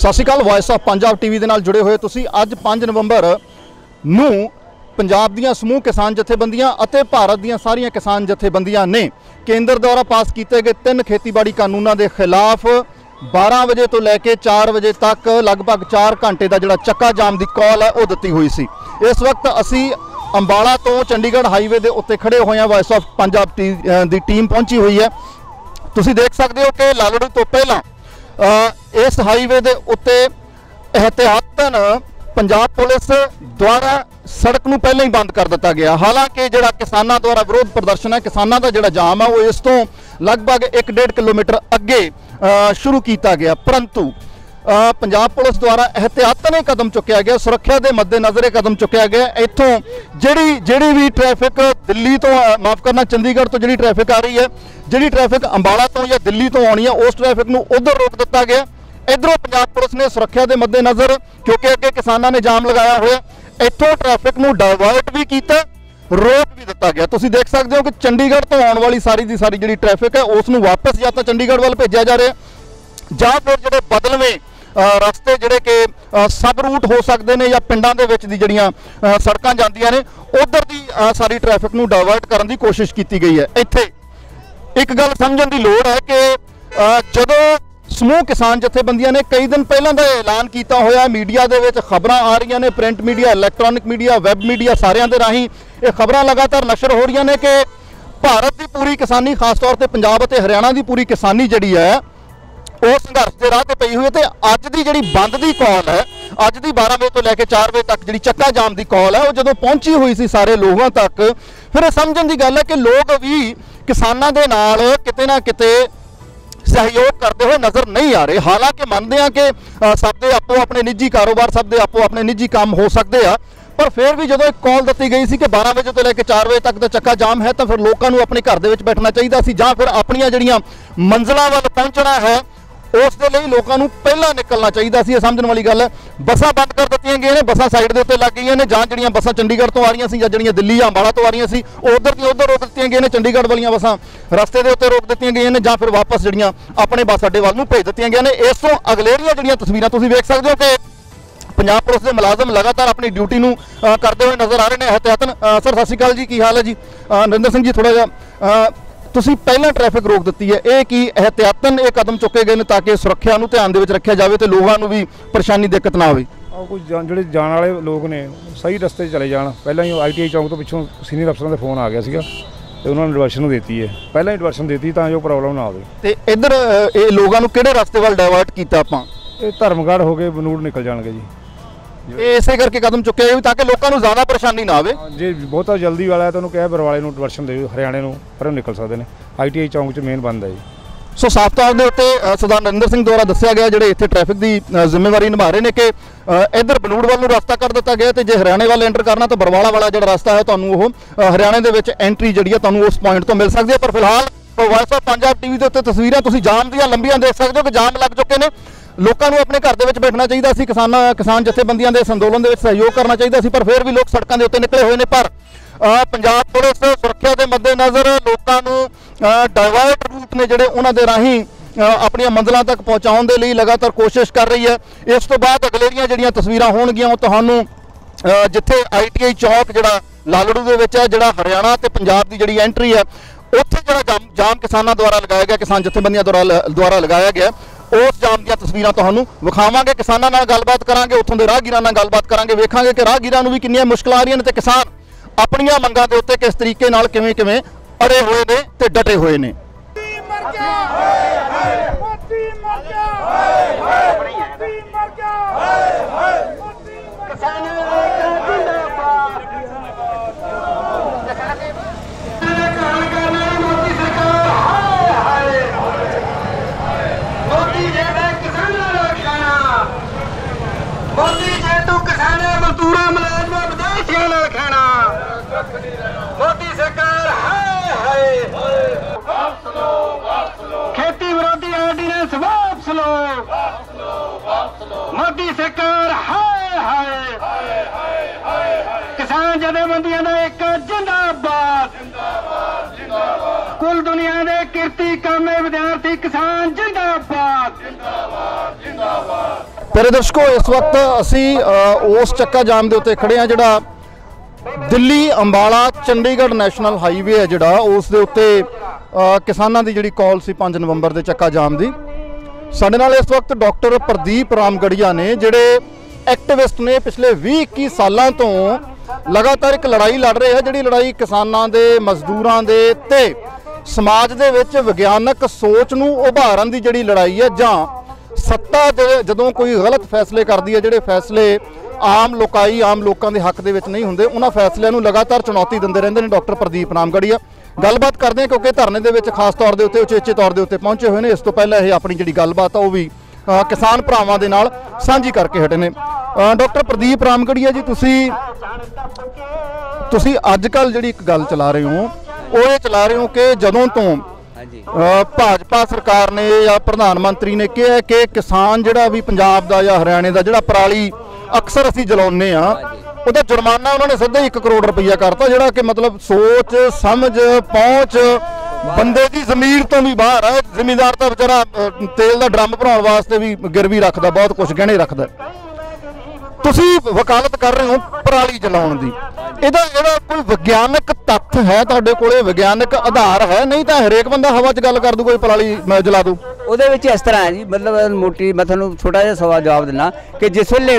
सत श्री अकाल। Voice of Punjab TV के नाल जुड़े हुए तुसी। अज 5 नवंबर नूं पंजाब दीआं समूह किसान जथेबंदियां अते भारत दीआं सारियां किसान जथेबंदियां ने केंद्र द्वारा पास किए गए 3 खेतीबाड़ी कानूनों के खिलाफ 12 बजे तो लैके 4 बजे तक लगभग 4 घंटे का जिहड़ा चक्का जाम की कॉल है वह दी हुई सी। इस वक्त असी अंबाला तो चंडीगढ़ हाईवे के उत्ते खड़े हुए हैं। वॉइस ऑफ पंजाब की टीम पहुंची हुई है। तुसी देख सकते हो कि लालड़ू तो पहला इस हाईवे के उत्ते एहतियातन पंजाब पुलिस द्वारा सड़क नूं पहले ही बंद कर दिता गया। हालांकि जिहड़ा किसानां द्वारा विरोध प्रदर्शन है, किसानां दा जिहड़ा जाम है वो इस तो लगभग 1-1.5 किलोमीटर अगे शुरू किया गया, परंतु पंजाब पुलिस द्वारा एहतियातन कदम चुकया गया, सुरक्षा के मद्देनज़र कदम चुकया गया। इत्थों जिहड़ी भी ट्रैफिक दिल्ली तो माफ़ करना चंडीगढ़ तो जिहड़ी ट्रैफिक आ रही है, जिहड़ी ट्रैफिक अंबाला तो या दिल्ली तो आनी है, उस ट्रैफिक नूं उधर रोक दिता गया। इधरों पंजाब पुलिस ने सुरक्षा के मद्देनज़र क्योंकि अगे किसानों ने जाम लगाया हुआ, इत्थों ट्रैफिक नूं डाइवर्ट भी किया, रोक भी दिता गया। तुसीं देख सकते हो कि चंडीगढ़ तो आने वाली सारी की सारी जिहड़ी ट्रैफिक है उसनूं वापस या तो चंडीगढ़ वाल भेजा जा रहा है जां फिर जिहड़े बदलवें रस्ते जिहड़े कि सब रूट हो सकते हैं या पिंडां दे विच दी जिहड़ियां सड़कां जांदियां ने उधर दी सारी ट्रैफिक नूं डाइवर्ट करन दी कोशिश की गई है। इत्थे एक गल समझण दी लोड़ है कि जदों समूह किसान जथेबंदियां ने कई दिन पहलां दा ऐलान किया होया, मीडिया दे विच खबरां आ रही ने, print media, electronic media, web media सारियां दे राहीं ये खबरां लगातार नशर हो रही ने कि भारत की पूरी किसानी खास तौर पर पंजाब और हरियाणा की पूरी किसानी जिहड़ी है वो संघर्ष के राह पई हुई है। तो अज की जी बंद की कॉल है, अज की 12 बजे तो लैके 4 बजे तक जी चक्का जाम की कॉल है, वो जो पहुंची हुई सी सारे लोगों तक, फिर समझण की गल है कि लोग भी किसानों के नाल किते ना किते सहयोग करते हुए नज़र नहीं आ रहे। हालांकि मानते हैं कि सबके आपो अपने निजी कारोबार, सबके आपो अपने निजी काम हो सकते हैं, पर फिर भी जो एक कॉल दी गई सी कि 12 बजे तो लैके 4 बजे तक का चक्का जाम है, तो फिर लोगों को अपने घर के बैठना चाहिए सी जां फिर अपनियां जिहड़ियां मंजिलों वाल पहुंचना है उस दे लई लोगों को पहला निकलना चाहिए सी। समझण वाली गल है। बसां बंद कर दित्तियां गईयां ने, बसां साइड के उत्ते लग गईयां ने, जां जिहड़ियां बसां चंडीगढ़ तो आ रही सी या जिहड़ियां दिल्ली या अंबाला तो आ रही सी उधर दी उधर रोक दित्तियां गईयां ने, चंडीगढ़ वालियां बसां रस्ते के उत्ते रोक दित्तियां गईयां ने, जां फिर वापस जिहड़ियां अपने बस अड्डे वाल नूं भेज दित्तियां गईयां ने। इस तो अगलेरियां जिहड़ियां तस्वीरां तुसीं वेख सकदे हो कि पंजाब पुलिस के मुलाजम लगातार अपनी ड्यूटी नूं करते हुए नज़र आ रहे हैं। एहतियातन सर सत श्री अकाल जी, की हाल है जी? नरिंदर सिंह जी, थोड़ा जिहा तुसीं पहला ट्रैफिक रोक दी है, ये की एहतियातन ये कदम चुके गए ताकि सुरक्षा नूं ध्यान दे विच रखिया जाए तो लोगों को भी परेशानी दिक्कत ना आवे? कुछ ਜਿਹੜੇ ਜਾਣ ਵਾਲੇ ਲੋਕ ਨੇ ਸਹੀ ਰਸਤੇ 'ਚ ਚਲੇ ਜਾਣ। ਪਹਿਲਾਂ ਹੀ ITI ਚੌਂਕ ਤੋਂ ਪਿੱਛੋਂ ਸੀਨੀਅਰ ਅਫਸਰਾਂ ਦਾ ਫੋਨ ਆ ਗਿਆ ਸੀਗਾ ਤੇ ਉਹਨਾਂ ਨੇ ਡਿਵਰਸ਼ਨ ਦਿੱਤੀ ਹੈ, ਪਹਿਲਾਂ ਹੀ ਡਿਵਰਸ਼ਨ ਦਿੱਤੀ ਤਾਂ ਜੋ ਪ੍ਰੋਬਲਮ ਨਾ ਆਵੇ। ਤੇ ਇੱਧਰ ਇਹ ਲੋਕਾਂ ਨੂੰ ਕਿਹੜੇ ਰਸਤੇ ਵੱਲ ਡਾਇਵਰਟ ਕੀਤਾ ਆਪਾਂ? ਇਹ ਧਰਮਗੜ੍ਹ ਹੋ ਕੇ ਬਨੂੜ ਨਿਕਲ ਜਾਣਗੇ ਜੀ। ਇਸੇ ਕਰਕੇ ਕਦਮ ਚੁੱਕਿਆ ਜਾਵੇ ਤਾਂ ਕਿ ਲੋਕਾਂ ਨੂੰ ਜ਼ਿਆਦਾ ਪਰੇਸ਼ਾਨੀ ਨਾ ਆਵੇ। ਜੇ ਬਹੁਤਾ ਜਲਦੀ ਵਾਲਾ ਹੈ ਤਾਂ ਉਹਨੂੰ ਕਹਿ ਬਰਵਾਲੇ ਨੂੰ ਡਿਵਰਸ਼ਨ ਦੇ ਦਿਓ, ਹਰਿਆਣੇ ਨੂੰ ਪਰ ਨਿਕਲ ਸਕਦੇ ਨੇ। ITI ਚੌਂਕ 'ਚ ਮੇਨ ਬੰਦ ਹੈ ਜੀ। ਸੋ ਸਾਫ਼ ਤੌਰ ਦੇ ਉੱਤੇ ਸਰਦਾਰ ਨਰਿੰਦਰ ਸਿੰਘ ਦੁਆਰਾ ਦੱਸਿਆ ਗਿਆ ਜਿਹੜੇ ਇੱਥੇ ਟ੍ਰੈਫਿਕ ਦੀ ਜ਼ਿੰਮੇਵਾਰੀ ਨਿਭਾ ਰਹੇ ਨੇ ਕਿ ਇੱਧਰ ਬਨੂੜ ਵੱਲ ਨੂੰ ਰਸਤਾ ਕਰ ਦਿੱਤਾ ਗਿਆ ਤੇ ਜੇ ਹਰਿਆਣੇ ਵੱਲ ਐਂਟਰ ਕਰਨਾ ਤਾਂ ਬਰਵਾਲਾ ਵਾਲਾ ਜਿਹੜਾ ਰਸਤਾ ਹੈ ਤੁਹਾਨੂੰ ਉਹ ਹਰਿਆਣੇ ਦੇ ਵਿੱਚ ਐਂਟਰੀ ਜਿਹੜੀ ਹੈ ਤੁਹਾਨੂੰ ਉਸ ਪੁਆਇੰਟ ਤੋਂ ਮਿਲ ਸਕਦੀ ਹੈ। ਪਰ ਫਿਲਹਾਲ ਵੌਇਸ ਆਫ ਪੰਜਾਬ ਟੀਵੀ ਦੇ ਉੱਤੇ ਤਸਵੀਰਾਂ ਤੁਸੀਂ ਜਾਮ ਦੀਆਂ ਲੰਬੀਆਂ ਦੇਖ ਸਕਦੇ ਹੋ ਕਿ ਜਾਮ ਲੱਗ ਚੁੱਕੇ ਨੇ। लोगों को अपने घर के बैठना चाहिए सी, किसान जथेबंदियों के इस अंदोलन में सहयोग करना चाहिए सी, पर फिर भी लोग सड़कों के उत्ते निकले हुए हैं। पर पंजाब पुलिस सुरक्षा के मद्देनज़र लोगों को डाइवर्ट रूट ने जोड़े उन्होंने राही अपन मंजिलों तक पहुँचाने के लिए लगातार कोशिश कर रही है। इस तो बाद अगलेरियां जिहड़ियां तस्वीरां होणगियां वो तुहानूं जिथे ITI चौक जिहड़ा लालड़ू दे विच है, जिहड़ा हरियाणा ते पंजाब की जिहड़ी एंट्री है उत्थे जिहड़ा जाम किसानां द्वारा लगाया गया, किसान जथेबंदियां द्वारा लगाया गया, उस जाम दी तस्वीरां तुहानूं विखावांगे। किसानां नाल गलबात करांगे, उत्थों दे राहगीरां नाल गलबात करांगे, वेखांगे कि राहगीरां नूं भी किन्नियां मुश्किलां आ रहीआं ने ते किसान अपणियां मंगां दे उत्ते किस तरीके नाल किवें अड़े हुए ने ते डटे हुए ने। खेती विरोधी ऑर्डिनेंस वापस लो, मोदी सरकार हाय हाय। किसान जथेबंदियां दा एक जिंदाबाद, कुल दुनिया दे किरती कामे विद्यार्थी किसान जिंदाबाद। प्यारे दर्शकों, इस वक्त असी उस चक्का जाम के उत्ते खड़े हाँ जिहड़ा दिल्ली अंबाला चंडीगढ़ नैशनल हाईवे है जिहड़ा उस दे उत्ते किसानां दी जिहड़ी कॉल सी 5 नवंबर के चक्का जाम की। साडे नाल इस वक्त डॉक्टर प्रदीप रामगढ़िया ने जिहड़े एक्टिविस्ट ने पिछले 20-21 सालों तो लगातार एक लड़ाई लड़ रहे हैं, जिहड़ी लड़ाई किसानां दे मजदूरां दे ते समाज दे विच विग्यानक सोच नूं उभारन दी जिहड़ी लड़ाई है, जां सत्ता जदों कोई गलत फैसले करदी है, जिहड़े फैसले आम लोकाई आम लोगों के हक दे विच नहीं हुंदे, उन्हां फैसलिਆਂ ਨੂੰ लगातार चुनौती दिंदे रहंदे ने डॉक्टर प्रदीप रामगढ़िया। गलबात करते हैं क्योंकि धरने दे विच खास तौर के उत्ते उचेचे तौर के उत्ते पहुंचे हुए हैं। इस तो पहले ये अपनी जिहड़ी गलबात है वो भी किसान भरावां दे नाल साझी करके हटे ने। डॉक्टर प्रदीप रामगढ़िया जी, तुसी अजकल जिहड़ी एक गल चला रहे हो वो ये चला रहे हो कि जदों तो भाजपा सरकार ने या प्रधानमंत्री ने कहा कि किसान जिहड़ा भी पंजाब दा या हरियाणे दा जिहड़ा पराली अक्सर असीं जलाउने आ ਉਹਦਾ जुर्माना उन्होंने सीधा 1 करोड़ रुपया करता, जिहड़ा कि मतलब सोच समझ पहुँच बंदे की जमीर तो भी बाहर है। जिमीदार तो बेचारा तेल का ड्रम भराउण वास्ते भी गिरवी रखता, बहुत कुछ गहने रखता। तुसी वकालत कर रहे हो पराली जलाउण दी, ਇਹਦਾ कोई विज्ञानक तत्थ है तुहाडे कोले, विज्ञानक आधार है? नहीं तो हरेक बंदा हवा च गल कर दू कोई पराली जला दू। ਉਹਦੇ ਵਿੱਚ इस तरह है जी, मतलब मोटी मैं ਤੁਹਾਨੂੰ छोटा जिहा सवाल जवाब देना कि जिस वेले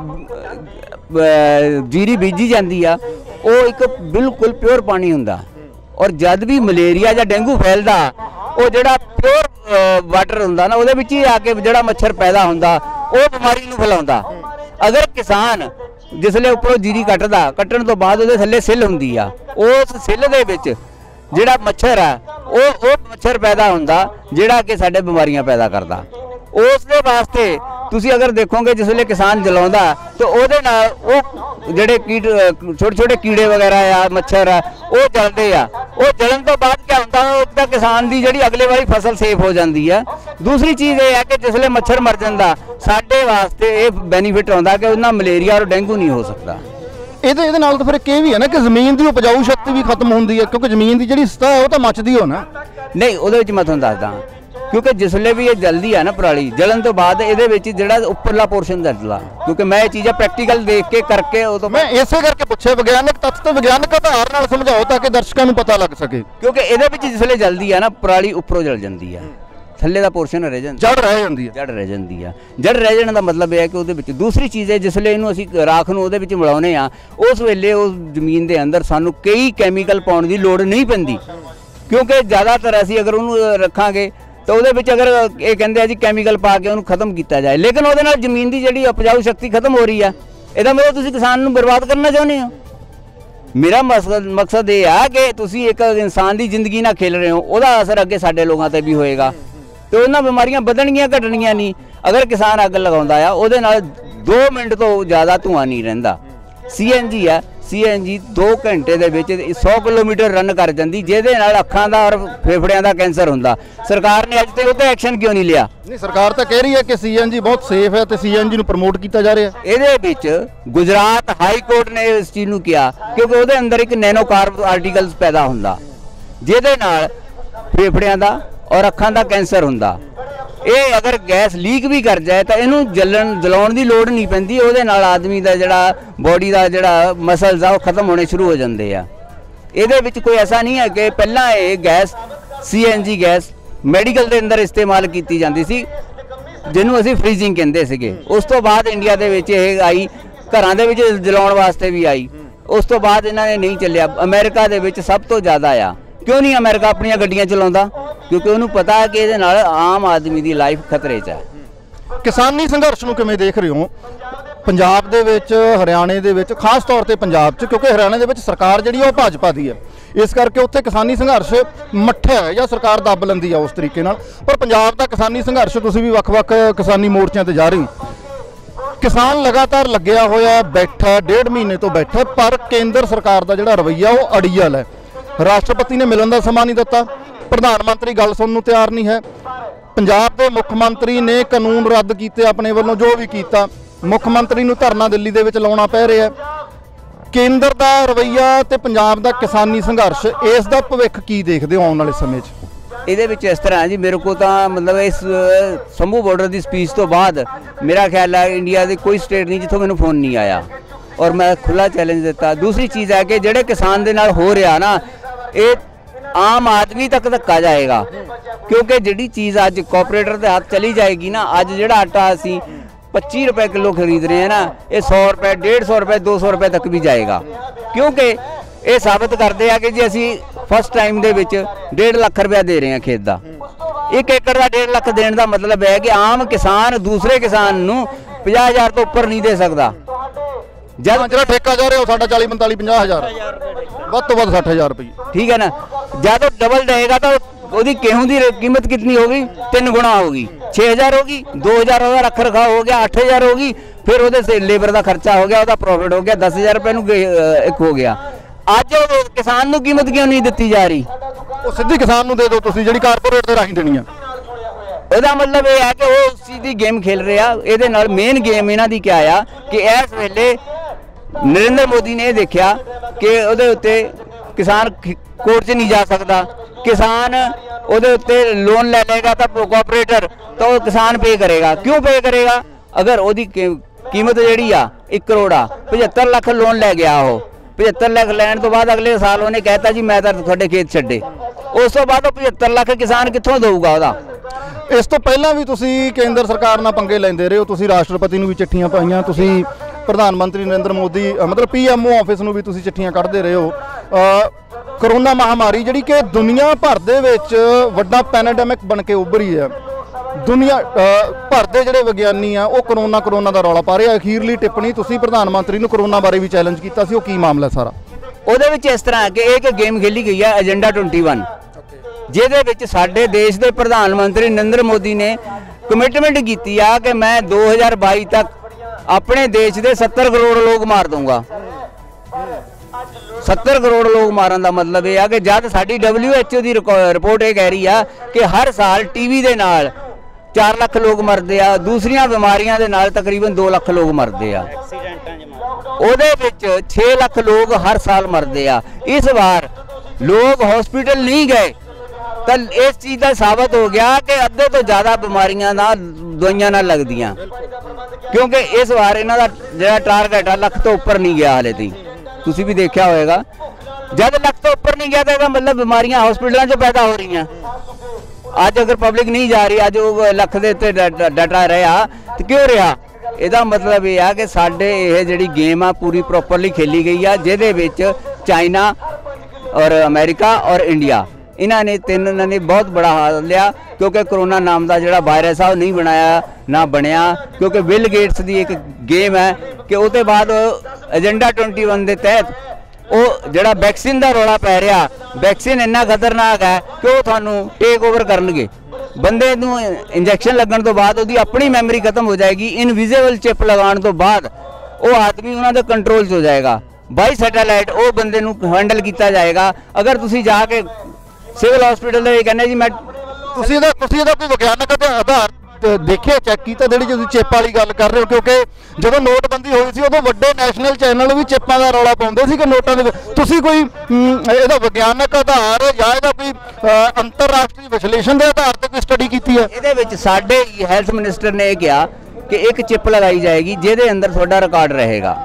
जीरी बीजी जाती आ वो एक बिल्कुल प्योर पानी हुंदा, और जद भी मलेरिया या डेंगू फैलदा वो जिहड़ा प्योर वाटर हुंदा ना, ਉਹਦੇ ਵਿੱਚ ही आके जिहड़ा मच्छर पैदा हुंदा वो बीमारी नूं फैलाउंदा। अगर किसान जिसले उपरों जीरी कट्टण तो बाद ਉਹਦੇ थल्ले सिल हुंदी आ, उस सिल दे विच ਜਿਹੜਾ मच्छर है वो मच्छर पैदा होंदा ਜਿਹੜਾ कि साडे बीमारियां पैदा करता। उस दे वास्ते तुसी अगर देखोगे जिसले किसान जलाउंदा तो ਉਹਦੇ ਨਾਲ ਉਹ ਜਿਹੜੇ कीट छोटे छोटे कीड़े वगैरह या मच्छर है वो जलते आ। वो जलन तो बाद क्या होंदा, एक तो किसान की ਜਿਹੜੀ अगले वाली फसल सेफ हो जाती है। दूसरी चीज़ ये है कि जिसले मच्छर मर जाता साडे वास्ते ये बेनीफिट आउंदा कि उन्हां मलेरिया और डेंगू नहीं हो सकता। ਇਹਦੇ ਨਾਲ ਤਾਂ ਫਿਰ ਇਹ ਵੀ ਹੈ ਨਾ कि ਜ਼ਮੀਨ ਦੀ ਉਪਜਾਊ ਸ਼ਕਤੀ भी खत्म ਹੁੰਦੀ है, क्योंकि ਜ਼ਮੀਨ ਦੀ ਜਿਹੜੀ ਸਤਹ ਹੈ ਉਹ ਤਾਂ ਮੱਚਦੀ ਹੋ ਨਾ। नहीं ਉਹਦੇ ਵਿੱਚ मैं ਤੁਹਾਨੂੰ ਦੱਸਦਾ, क्योंकि जिसले भी ये जल्दी है ना पराली जलन तो बाद ਇਹਦੇ ਵਿੱਚ ਜਿਹੜਾ ਉੱਪਰਲਾ पोर्शन जलदा, क्योंकि मैं ये चीज़ें प्रैक्टिकल देख के करके तो मैं इसे करके पूछे विज्ञानक तत्थ तो विज्ञानक आधार नाल समझाओ ताकि दर्शकों को पता लग सके। क्योंकि ਇਹਦੇ ਵਿੱਚ जिसले जल्दी है ना पराली ਉੱਪਰੋਂ जल जाती है, थल्ले का पोर्शन रह जाता, जड़ रह जाती है। जड़ रह जाती है। जड़ रह जाने का मतलब यह है कि ਉਹਦੇ ਵਿੱਚ दूसरी चीज़ है जिसले ਇਹਨੂੰ ਅਸੀਂ ਰਾਖ ਨੂੰ ਉਹਦੇ ਵਿੱਚ ਮਿਲਾਉਨੇ ਆ उस वेले उस ਜ਼ਮੀਨ ਦੇ अंदर ਸਾਨੂੰ कई कैमिकल ਪਾਉਣ ਦੀ ਲੋੜ नहीं ਪੈਂਦੀ, क्योंकि ज़्यादातर ਅਸੀਂ अगर ਉਹਨੂੰ ਰੱਖਾਂਗੇ तो ਉਹਦੇ ਵਿੱਚ अगर ये कहते हैं जी कैमिकल पा के ਉਹਨੂੰ खत्म किया जाए, लेकिन ਉਹਦੇ ਨਾਲ ਜ਼ਮੀਨ ਦੀ ਜਿਹੜੀ ਉਪਜਾਊ शक्ति खत्म हो रही है। ਇਹਦਾ मतलब ਤੁਸੀਂ किसान ਨੂੰ बर्बाद करना चाਹੁੰਦੇ हो। मेरा मकसद ये है कि ਤੁਸੀਂ एक इंसान की जिंदगी ना खेल रहे हो, ਉਹਦਾ असर अगे साडे लोगों ते भी होएगा, तो ਉਹਨਾਂ ਬਿਮਾਰੀਆਂ ਵਧਣਗੀਆਂ ਘਟਣਗੀਆਂ नहीं। अगर किसान अग लगाਉਂਦਾ ਆ ਉਹਦੇ ਨਾਲ 2 मिनट तो ज़्यादा धुआं नहीं ਰਹਿੰਦਾ। CNG है, CNG 2 घंटे ਦੇ ਵਿੱਚ 100 किलोमीटर रन कर जाती, ਜਿਹਦੇ ਨਾਲ ਅੱਖਾਂ ਦਾ और फेफड़ियां ਦਾ कैंसर ਹੁੰਦਾ। सरकार ने अज तक ਉਹਤੇ एक्शन क्यों नहीं लिया? नहीं, सरकार तो कह रही है कि CNG बहुत सेफ है तो CNG ਨੂੰ ਪ੍ਰਮੋਟ ਕੀਤਾ ਜਾ ਰਿਹਾ ਹੈ। ਇਹਦੇ ਵਿੱਚ गुजरात हाई कोर्ट ने इस चीज़ ਨੂੰ किया, क्योंकि ਉਹਦੇ अंदर एक नैनो कार्ब आर्टिकल्स पैदा ਹੁੰਦਾ, ਜਿਹਦੇ ਨਾਲ फेफड़ियां ਦਾ और ਅੱਖਾਂ ਦਾ कैंसर ਹੁੰਦਾ। ਇਹ अगर गैस लीक भी कर जाए तो ਇਹਨੂੰ जलाउण की लोड़ नहीं पैंदी, ਉਹਦੇ ਨਾਲ आदमी का ਜਿਹੜਾ बॉडी का ਜਿਹੜਾ मसल्स आ खत्म होने शुरू हो जाते हैं। ਇਹਦੇ ਵਿੱਚ कोई ऐसा नहीं है कि पहला ये गैस CNG गैस मैडिकल के अंदर इस्तेमाल की जाती सी, ਜਿਹਨੂੰ ਅਸੀਂ फ्रीजिंग ਕਹਿੰਦੇ ਸੀਗੇ। उस तो बाद इंडिया ਦੇ ਵਿੱਚ ਇਹ आई, ਘਰਾਂ ਦੇ ਵਿੱਚ ਜਲਾਉਣ ਵਾਸਤੇ भी आई। उस तो बाद ਇਹਨਾਂ ਨੇ नहीं ਚੱਲਿਆ। अमेरिका ਦੇ ਵਿੱਚ सब तो ज़्यादा आ। क्यों नहीं अमेरिका अपनियां गड्डियां चलाਉਂਦਾ? क्योंकि ਉਹਨੂੰ पता है कि ਇਹਦੇ ਨਾਲ आम आदमी की लाइफ खतरे 'ਚ है। किसानी संघर्ष ਨੂੰ ਕਿਵੇਂ देख रहे हो पंजाब ਦੇ ਵਿੱਚ, हरियाणे ਦੇ ਵਿੱਚ, खास तौर ਤੇ पंजाब 'ਚ, क्योंकि हरियाणे ਦੇ ਵਿੱਚ सरकार ਜਿਹੜੀ ਉਹ भाजपा ਦੀ है, इस करके उत्थे किसानी संघर्ष मट्ठा है या सरकार दब लैंदी है उस तरीके नाल। पर पंजाब का किसानी संघर्ष तुसीं भी ਵੱਖ-ਵੱਖ किसानी मोर्चों ते जा रहे हो। किसान लगातार लग्या होया बैठा, 1.5 महीने तो बैठा, पर केंद्र सरकार का जिहड़ा रवैया वो अड़ियल है। राष्ट्रपति ने मिलन का समा नहीं दिता, प्रधानमंत्री गल सुनने को तैयार नहीं है, पंजाब के मुख्यमंत्री ने कानून रद्द किए अपने वालों जो भी किया, मुख्यमंत्री नूं धरना दिल्ली दे विच लाउणा पै रहा है। केंद्र का रवैया ते पंजाब का किसानी संघर्ष, इस दा भविख की देखदे हो आउण वाले समय 'ਚ? ਇਹਦੇ ਵਿੱਚ ਇਸ ਤਰ੍ਹਾਂ ਜੀ, ਮੇਰੇ को ਤਾਂ ਮਤਲਬ ਇਸ ਸੰਭੂ ਬਾਰਡਰ ਦੀ ਸਪੀਚ ਤੋਂ ਬਾਅਦ ਮੇਰਾ ਖਿਆਲ ਹੈ ਇੰਡੀਆ ਦੀ ਕੋਈ ਸਟੇਟ ਨਹੀਂ ਜਿੱਥੋਂ ਮੈਨੂੰ ਫੋਨ ਨਹੀਂ ਆਇਆ ਔਰ ਮੈਂ ਖੁੱਲਾ ਚੈਲੰਜ ਦਿੱਤਾ। ਦੂਸਰੀ ਚੀਜ਼ ਹੈ ਕਿ ਜਿਹੜੇ ਕਿਸਾਨ ਦੇ ਨਾਲ ਹੋ ਰਿਹਾ ਨਾ, ਇਹ ਆਮ ਆਦਮੀ ਤੱਕ ਧੱਕਾ ਜਾਏਗਾ, ਕਿਉਂਕਿ ਜਿਹੜੀ ਚੀਜ਼ ਅੱਜ ਕੋਆਪਰੇਟਰ ਦੇ ਹੱਥ ਚਲੀ ਜਾਏਗੀ ਨਾ, ਅੱਜ ਜਿਹੜਾ ਆਟਾ ਅਸੀਂ 25 रुपए किलो खरीद रहे हैं ना, ये 100 रुपए 150 रुपए 200 रुपए तक भी जाएगा, क्योंकि ये साबित करते हैं कि जी असी फस्ट टाइम दे विच 1.5 लाख रुपया दे रहे हैं खेत का। 1 एकड़ का 1.5 लाख देने का मतलब है कि आम किसान दूसरे किसान नूं 50,000 तो उपर नहीं दे सकता। जब जो ठेका जा रहा है 40 45 50 हज़ार ਵੱਧ ਤੋਂ ਵੱਧ 60,000 रुपये, ठीक है ना। जब तो डबल रहेगा तो ਉਹਦੀ गेहूं की कीमत कितनी होगी? 3 गुना होगी, 6,000 होगी, 2,000 ਉਹਦਾ रख रखाव हो गया, 8,000 होगी, फिर ਉਹਦੇ से लेबर का खर्चा हो गया, ਉਹਦਾ प्रॉफिट हो गया 10,000 रुपए ਨੂੰ ਇੱਕ ਹੋ ਗਿਆ। ਅੱਜ ਕਿਸਾਨ ਨੂੰ ਕੀਮਤ ਕਿਉਂ ਨਹੀਂ ਦਿੱਤੀ ਜਾ ਰਹੀ? ਉਹ ਸਿੱਧੀ ਕਿਸਾਨ ਨੂੰ ਦੇ ਦਿਓ ਤੁਸੀਂ, ਜਿਹੜੀ ਕਾਰਪੋਰੇਟ ਦੇ ਰਾਹੀਂ ਦੇਣੀ ਆ। ਉਹਦਾ ਮਤਲਬ ਇਹ ਹੈ ਕਿ ਉਹ ਉਸ ਚੀਜ਼ ਦੀ ਗੇਮ ਖੇਲ ਰਿਹਾ। ਇਹਦੇ ਨਾਲ ਮੇਨ ਗੇਮ ਇਹਨਾਂ ਦੀ ਕਿਆ ਆ ਕਿ ਇਸ ਵੇਲੇ ਨਰਿੰਦਰ ਮੋਦੀ ਨੇ ਇਹ ਦੇਖਿਆ ਕਿ ਉਹਦੇ ਉੱਤੇ ਕਿਸਾਨ ਕੋਰਟ 'ਚ ਨਹੀਂ ਜਾ ਸਕਦਾ, ਕਿਸਾਨ ਉਹਦੇ ਉੱਤੇ ਲੋਨ ਲੈ ਲਏਗਾ ਤਾਂ ਕੋਆਪਰੇਟਰ ਤਾਂ ਉਹ ਕਿਸਾਨ ਪੇ ਕਰੇਗਾ। ਕਿਉਂ ਪੇ ਕਰੇਗਾ? ਅਗਰ ਉਹਦੀ ਕੀਮਤ ਜਿਹੜੀ ਆ 1 ਕਰੋੜ ਆ, 75 ਲੱਖ ਲੋਨ ਲੈ ਗਿਆ, ਉਹ 75 ਲੱਖ ਲੈਣ ਤੋਂ ਬਾਅਦ ਅਗਲੇ ਸਾਲ ਉਹਨੇ ਕਹਿਤਾ ਜੀ ਮੈਂ ਤਾਂ ਤੁਹਾਡੇ ਖੇਤ ਛੱਡੇ, ਉਸ ਤੋਂ ਬਾਅਦ ਉਹ 75 ਲੱਖ ਕਿਸਾਨ ਕਿੱਥੋਂ ਦੇਊਗਾ ਉਹਦਾ? ਇਸ ਤੋਂ ਪਹਿਲਾਂ ਵੀ ਤੁਸੀਂ ਕੇਂਦਰ ਸਰਕਾਰ ਨਾਲ ਪੰਗੇ ਲੈਂਦੇ ਰਹੇ ਹੋ, ਤੁਸੀਂ ਰਾਸ਼ਟਰਪਤੀ ਨੂੰ ਵੀ ਚਿੱਠੀਆਂ ਪਾਈਆਂ, ਤੁਸੀਂ ਪ੍ਰਧਾਨ ਮੰਤਰੀ ਨਰਿੰਦਰ ਮੋਦੀ ਮਤਲਬ PMO ਆਫਿਸ ਨੂੰ ਵੀ ਤੁਸੀਂ ਚਿੱਠੀਆਂ ਕੱਢਦੇ ਰਹੇ ਹੋ। ਕਰੋਨਾ ਮਹਾਮਾਰੀ ਜਿਹੜੀ ਕਿ ਦੁਨੀਆ ਭਰ ਦੇ ਵਿੱਚ ਵੱਡਾ ਪੈਂਡੇਮਿਕ ਬਣ ਕੇ ਉੱਭਰੀ ਹੈ, ਦੁਨੀਆ ਭਰ ਦੇ ਜਿਹੜੇ ਵਿਗਿਆਨੀ ਆ ਉਹ ਕਰੋਨਾ ਦਾ ਰੌਲਾ ਪਾ ਰਹੇ ਆ। ਅਖੀਰਲੀ ਟਿੱਪਣੀ ਤੁਸੀਂ ਪ੍ਰਧਾਨ ਮੰਤਰੀ ਨੂੰ ਕਰੋਨਾ ਬਾਰੇ ਵੀ ਚੈਲੰਜ ਕੀਤਾ ਸੀ, ਉਹ ਕੀ ਮਾਮਲਾ ਸਾਰਾ? ਉਹਦੇ ਵਿੱਚ ਇਸ ਤਰ੍ਹਾਂ ਕਿ ਇੱਕ ਗੇਮ ਖੇਲੀ ਗਈ ਹੈ ਏਜੰਡਾ 21, ਜਿਹਦੇ ਵਿੱਚ ਸਾਡੇ ਦੇਸ਼ ਦੇ ਪ੍ਰਧਾਨ ਮੰਤਰੀ ਨਰਿੰਦਰ ਮੋਦੀ ਨੇ ਕਮਿਟਮੈਂਟ ਕੀਤੀ ਆ ਕਿ ਮੈਂ 2022 ਤੱਕ ਆਪਣੇ ਦੇਸ਼ ਦੇ 70 ਕਰੋੜ ਲੋਕ ਮਾਰ ਦੂੰਗਾ। 70 ਕਰੋੜ ਲੋਕ ਮਾਰਨ ਦਾ ਮਤਲਬ ਇਹ ਆ ਕਿ ਜਦ ਸਾਡੀ WHO ਦੀ ਰਿਪੋਰਟ ਇਹ ਕਹਿ ਰਹੀ ਆ ਕਿ ਹਰ ਸਾਲ TB ਦੇ ਨਾਲ 4 ਲੱਖ ਲੋਕ ਮਰਦੇ ਆ, ਦੂਸਰੀਆਂ ਬਿਮਾਰੀਆਂ ਦੇ ਨਾਲ ਤਕਰੀਬਨ 2 ਲੱਖ ਲੋਕ ਮਰਦੇ ਆ, ਉਹਦੇ ਵਿੱਚ 6 ਲੱਖ ਲੋਕ ਹਰ ਸਾਲ ਮਰਦੇ ਆ। ਇਸ ਵਾਰ ਲੋਕ ਹਸਪੀਟਲ ਨਹੀਂ ਗਏ ਤਾਂ ਇਸ ਚੀਜ਼ ਦਾ ਸਾਬਤ ਹੋ ਗਿਆ ਕਿ ਅੱਧੇ ਤੋਂ ਜ਼ਿਆਦਾ ਬਿਮਾਰੀਆਂ ਨਾਲ ਦਵਾਈਆਂ ਨਾਲ ਲੱਗਦੀਆਂ, ਕਿਉਂਕਿ ਇਸ ਵਾਰ ਇਹਨਾਂ ਦਾ ਜਿਹੜਾ ਟਾਰਗੇਟ ਆ ਲੱਖ ਤੋਂ ਉੱਪਰ ਨਹੀਂ ਗਿਆ ਹਾਲੇ ਤੱਕ। ਤੁਸੀਂ ਵੀ ਦੇਖਿਆ ਹੋਵੇਗਾ, ਜਦ ਲੱਖ ਤੋਂ ਉੱਪਰ ਨਹੀਂ ਗਿਆ ਤਾਂ ਇਹਦਾ ਮਤਲਬ ਬਿਮਾਰੀਆਂ ਹਸਪੀਟਲਾਂ 'ਚ ਪੈਦਾ ਹੋ ਰਹੀਆਂ। ਅੱਜ ਅਗਰ ਪਬਲਿਕ ਨਹੀਂ ਜਾ ਰਹੀ, ਅੱਜ ਉਹ ਲੱਖ ਦੇ ਉੱਤੇ ਡਟਾ ਰਿਹਾ ਤੇ ਕਿਉਂ ਰਿਹਾ? ਇਹਦਾ ਮਤਲਬ ਇਹ ਆ ਕਿ ਸਾਡੇ ਇਹ ਜਿਹੜੀ ਗੇਮ ਆ ਪੂਰੀ ਪ੍ਰੋਪਰਲੀ ਖੇਲੀ ਗਈ ਆ, ਜਿਹਦੇ ਵਿੱਚ ਚਾਈਨਾ ਔਰ ਅਮਰੀਕਾ ਔਰ ਇੰਡੀਆ ਇਹਨਾਂ ਨੇ ਤਿੰਨਾਂ ਨੇ ਬਹੁਤ ਬੜਾ ਹਾथ ਲਿਆ, ਕਿਉਂਕਿ ਕਰੋਨਾ ਨਾਮ ਦਾ ਜਿਹੜਾ ਵਾਇਰਸ ਆ ਉਹ ਨਹੀਂ ਬਣਾਇਆ ਨਾ ਬਣਿਆ, ਕਿਉਂਕਿ ਬਿਲ ਗੇਟਸ ਦੀ ਇੱਕ ਗੇਮ ਹੈ ਕਿ ਉਹਦੇ ਬਾਅਦ ਏਜੰਡਾ 21 ਦੇ ਤਹਿਤ ਉਹ ਜਿਹੜਾ ਵੈਕਸੀਨ ਦਾ ਰੌਲਾ ਪੈ ਰਿਹਾ, ਵੈਕਸੀਨ ਇੰਨਾ ਖਤਰਨਾਕ ਹੈ ਕਿ ਉਹ ਤੁਹਾਨੂੰ ਟੇਕ ਓਵਰ ਕਰਨਗੇ। ਬੰਦੇ ਨੂੰ ਇੰਜੈਕਸ਼ਨ ਲੱਗਣ ਤੋਂ ਬਾਅਦ ਉਹਦੀ ਆਪਣੀ ਮੈਮਰੀ ਖਤਮ ਹੋ ਜਾਏਗੀ, ਇਨਵਿਜ਼ੀਬਲ ਚਿਪ ਲਗਾਉਣ ਤੋਂ ਬਾਅਦ ਉਹ ਆਦਮੀ ਉਹਨਾਂ ਦੇ ਕੰਟਰੋਲ 'ਚ ਹੋ ਜਾਏਗਾ, ਬਾਈ ਸੈਟੇਲਾਈਟ ਉਹ ਬੰਦੇ ਨੂੰ ਹੈਂਡਲ ਕੀਤਾ ਜਾਏਗਾ। ਅਗਰ ਤੁਸੀਂ ਜਾ ਕੇ ਸਿਵਲ ਹਸਪੀਟਲ ਦੇ ਕਹਿੰਦੇ ਜੀ ਮੈਂ ਤੁਸੀਂ ਇਹਦਾ ਕੋਈ ਵਿਗਿਆਨਕ ਆਧਾਰ ਦੇਖਿਆ, ਚੈੱਕ ਕੀਤਾ? ਜਿਹੜੀ ਤੁਸੀਂ ਚਿੱਪ ਵਾਲੀ ਗੱਲ ਕਰ ਰਹੇ ਹੋ, ਕਿਉਂਕਿ ਜਦੋਂ ਨੋਟਬੰਦੀ ਹੋਈ ਸੀ ਉਦੋਂ ਵੱਡੇ ਨੈਸ਼ਨਲ ਚੈਨਲ ਵੀ ਚਿੱਪਾਂ ਦਾ ਰੌਲਾ ਪਾਉਂਦੇ ਸੀ ਕਿ ਨੋਟਾਂ ਦੇ ਤੁਸੀਂ ਕੋਈ ਇਹਦਾ ਵਿਗਿਆਨਕ ਆਧਾਰ ਜਾਂ ਇਹਦਾ ਕੋਈ ਅੰਤਰਰਾਸ਼ਟਰੀ ਵਿਸ਼ਲੇਸ਼ਣ ਦੇ ਆਧਾਰ ਤੇ ਕੋਈ ਸਟੱਡੀ ਕੀਤੀ ਹੈ? ਇਹਦੇ ਵਿੱਚ ਸਾਡੇ ਹੈਲਥ ਮਿਨਿਸਟਰ ਨੇ ਇਹ ਕਿਹਾ ਕਿ ਇੱਕ ਚਿੱਪ ਲਗਾਈ ਜਾਏਗੀ ਜਿਹਦੇ ਅੰਦਰ ਤੁਹਾਡਾ ਰਿਕਾਰਡ ਰਹੇਗਾ,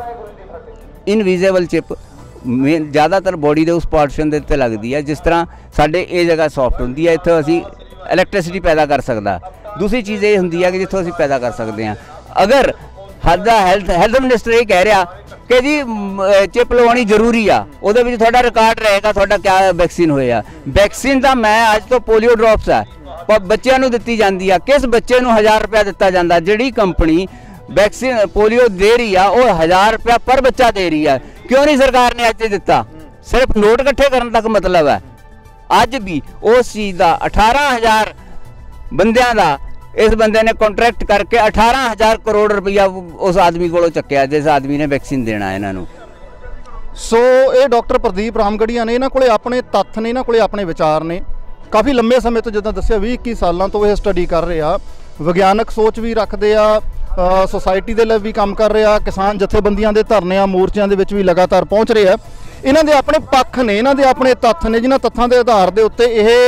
ਇਨਵਿਜ਼ੀਬਲ ਚਿੱਪ। ਜ਼ਿਆਦਾਤਰ ਬੋਡੀ ਦੇ ਉਸ ਪੋਰਸ਼ਨ ਦੇ ਉੱਤੇ ਲੱਗਦੀ ਹੈ, ਜਿਸ ਤਰ੍ਹਾਂ ਸਾਡੇ ਇਹ ਜਗ੍ਹਾ ਸੌਫਟ ਹੁੰਦੀ ਹੈ, ਇੱਥੋਂ ਅਸੀਂ ਇਲੈਕਟ੍ਰਿਸਿਟੀ ਪੈਦਾ ਕਰ ਸਕਦਾ। ਦੂਸਰੀ ਚੀਜ਼ ਇਹ ਹੁੰਦੀ ਹੈ ਕਿ ਜਿੱਥੋਂ ਅਸੀਂ ਪੈਦਾ ਕਰ ਸਕਦੇ ਹਾਂ। ਅਗਰ ਹੈਲਥ ਮਿਨਿਸਟਰ ਇਹ ਕਹਿ ਰਿਹਾ ਕਿ ਜੀ ਚਿੱਪ ਲਵਾਉਣੀ ਜ਼ਰੂਰੀ ਆ, ਉਹਦੇ ਵਿੱਚ ਤੁਹਾਡਾ ਰਿਕਾਰਡ ਰਹੇਗਾ ਤੁਹਾਡਾ ਕਿਆ ਵੈਕਸੀਨ ਹੋਇਆ। ਵੈਕਸੀਨ ਤਾਂ ਮੈਂ ਅੱਜ ਤੋਂ ਪੋਲੀਓ ਡ੍ਰੌਪਸ ਆ ਬੱਚਿਆਂ ਨੂੰ ਦਿੱਤੀ ਜਾਂਦੀ ਆ, ਕਿਸ ਬੱਚੇ ਨੂੰ 1000 ਰੁਪਇਆ ਦਿੱਤਾ ਜਾਂਦਾ? ਜਿਹੜੀ ਕੰਪਨੀ ਵੈਕਸੀਨ ਪੋਲੀਓ ਦੇ ਰਹੀ ਆ ਉਹ 1000 ਰੁਪਇਆ ਪਰ ਬੱਚਾ ਦੇ ਰਹੀ ਆ। ਕਿਉਂ ਨਹੀਂ ਸਰਕਾਰ ਨੇ ਅੱਜ ਦਿੱਤਾ? ਸਿਰਫ ਨੋਟ ਇਕੱਠੇ ਕਰਨ ਤੱਕ ਮਤਲਬ ਹੈ। ਅੱਜ ਵੀ ਉਸ ਚੀਜ਼ ਦਾ 18,000 ਬੰਦਿਆਂ ਦਾ ਇਸ ਬੰਦੇ ਨੇ ਕੰਟਰੈਕਟ ਕਰਕੇ 18,000 ਕਰੋੜ ਰੁਪਇਆ ਉਸ ਆਦਮੀ ਕੋਲੋਂ ਚੱਕਿਆ ਜਿਸ ਆਦਮੀ ਨੇ ਵੈਕਸੀਨ ਦੇਣਾ ਇਹਨਾਂ ਨੂੰ। ਸੋ ਇਹ ਡਾਕਟਰ ਪ੍ਰਦੀਪ ਰਾਮਗੜੀਆ ਨੇ, ਇਹਨਾਂ ਕੋਲੇ ਆਪਣੇ ਤੱਥ ਨੇ, ਇਹਨਾਂ ਕੋਲੇ ਆਪਣੇ ਵਿਚਾਰ ਨੇ। ਕਾਫੀ ਲੰਬੇ ਸਮੇਂ ਤੋਂ, ਜਿੱਦਾਂ ਦੱਸਿਆ 20-21 ਸਾਲਾਂ ਤੋਂ ਇਹ ਸਟੱਡੀ ਕਰ ਰਹੇ ਆ, ਵਿਗਿਆਨਕ ਸੋਚ ਵੀ ਰੱਖਦੇ ਆ, ਸੋਸਾਇਟੀ ਦੇ ਲਈ ਵੀ ਕੰਮ ਕਰ ਰਹੇ ਆ, ਕਿਸਾਨ ਜਥੇਬੰਦੀਆਂ ਦੇ ਧਰਨਿਆਂ ਮੋਰਚਿਆਂ ਦੇ ਵਿੱਚ ਵੀ ਲਗਾਤਾਰ ਪਹੁੰਚ ਰਹੇ ਆ। ਇਹਨਾਂ ਦੇ ਆਪਣੇ ਪੱਖ ਨੇ, ਇਹਨਾਂ ਦੇ ਆਪਣੇ ਤੱਥ ਨੇ, ਜਿਨ੍ਹਾਂ ਤੱਥਾਂ ਦੇ ਆਧਾਰ ਦੇ ਉੱਤੇ ਇਹ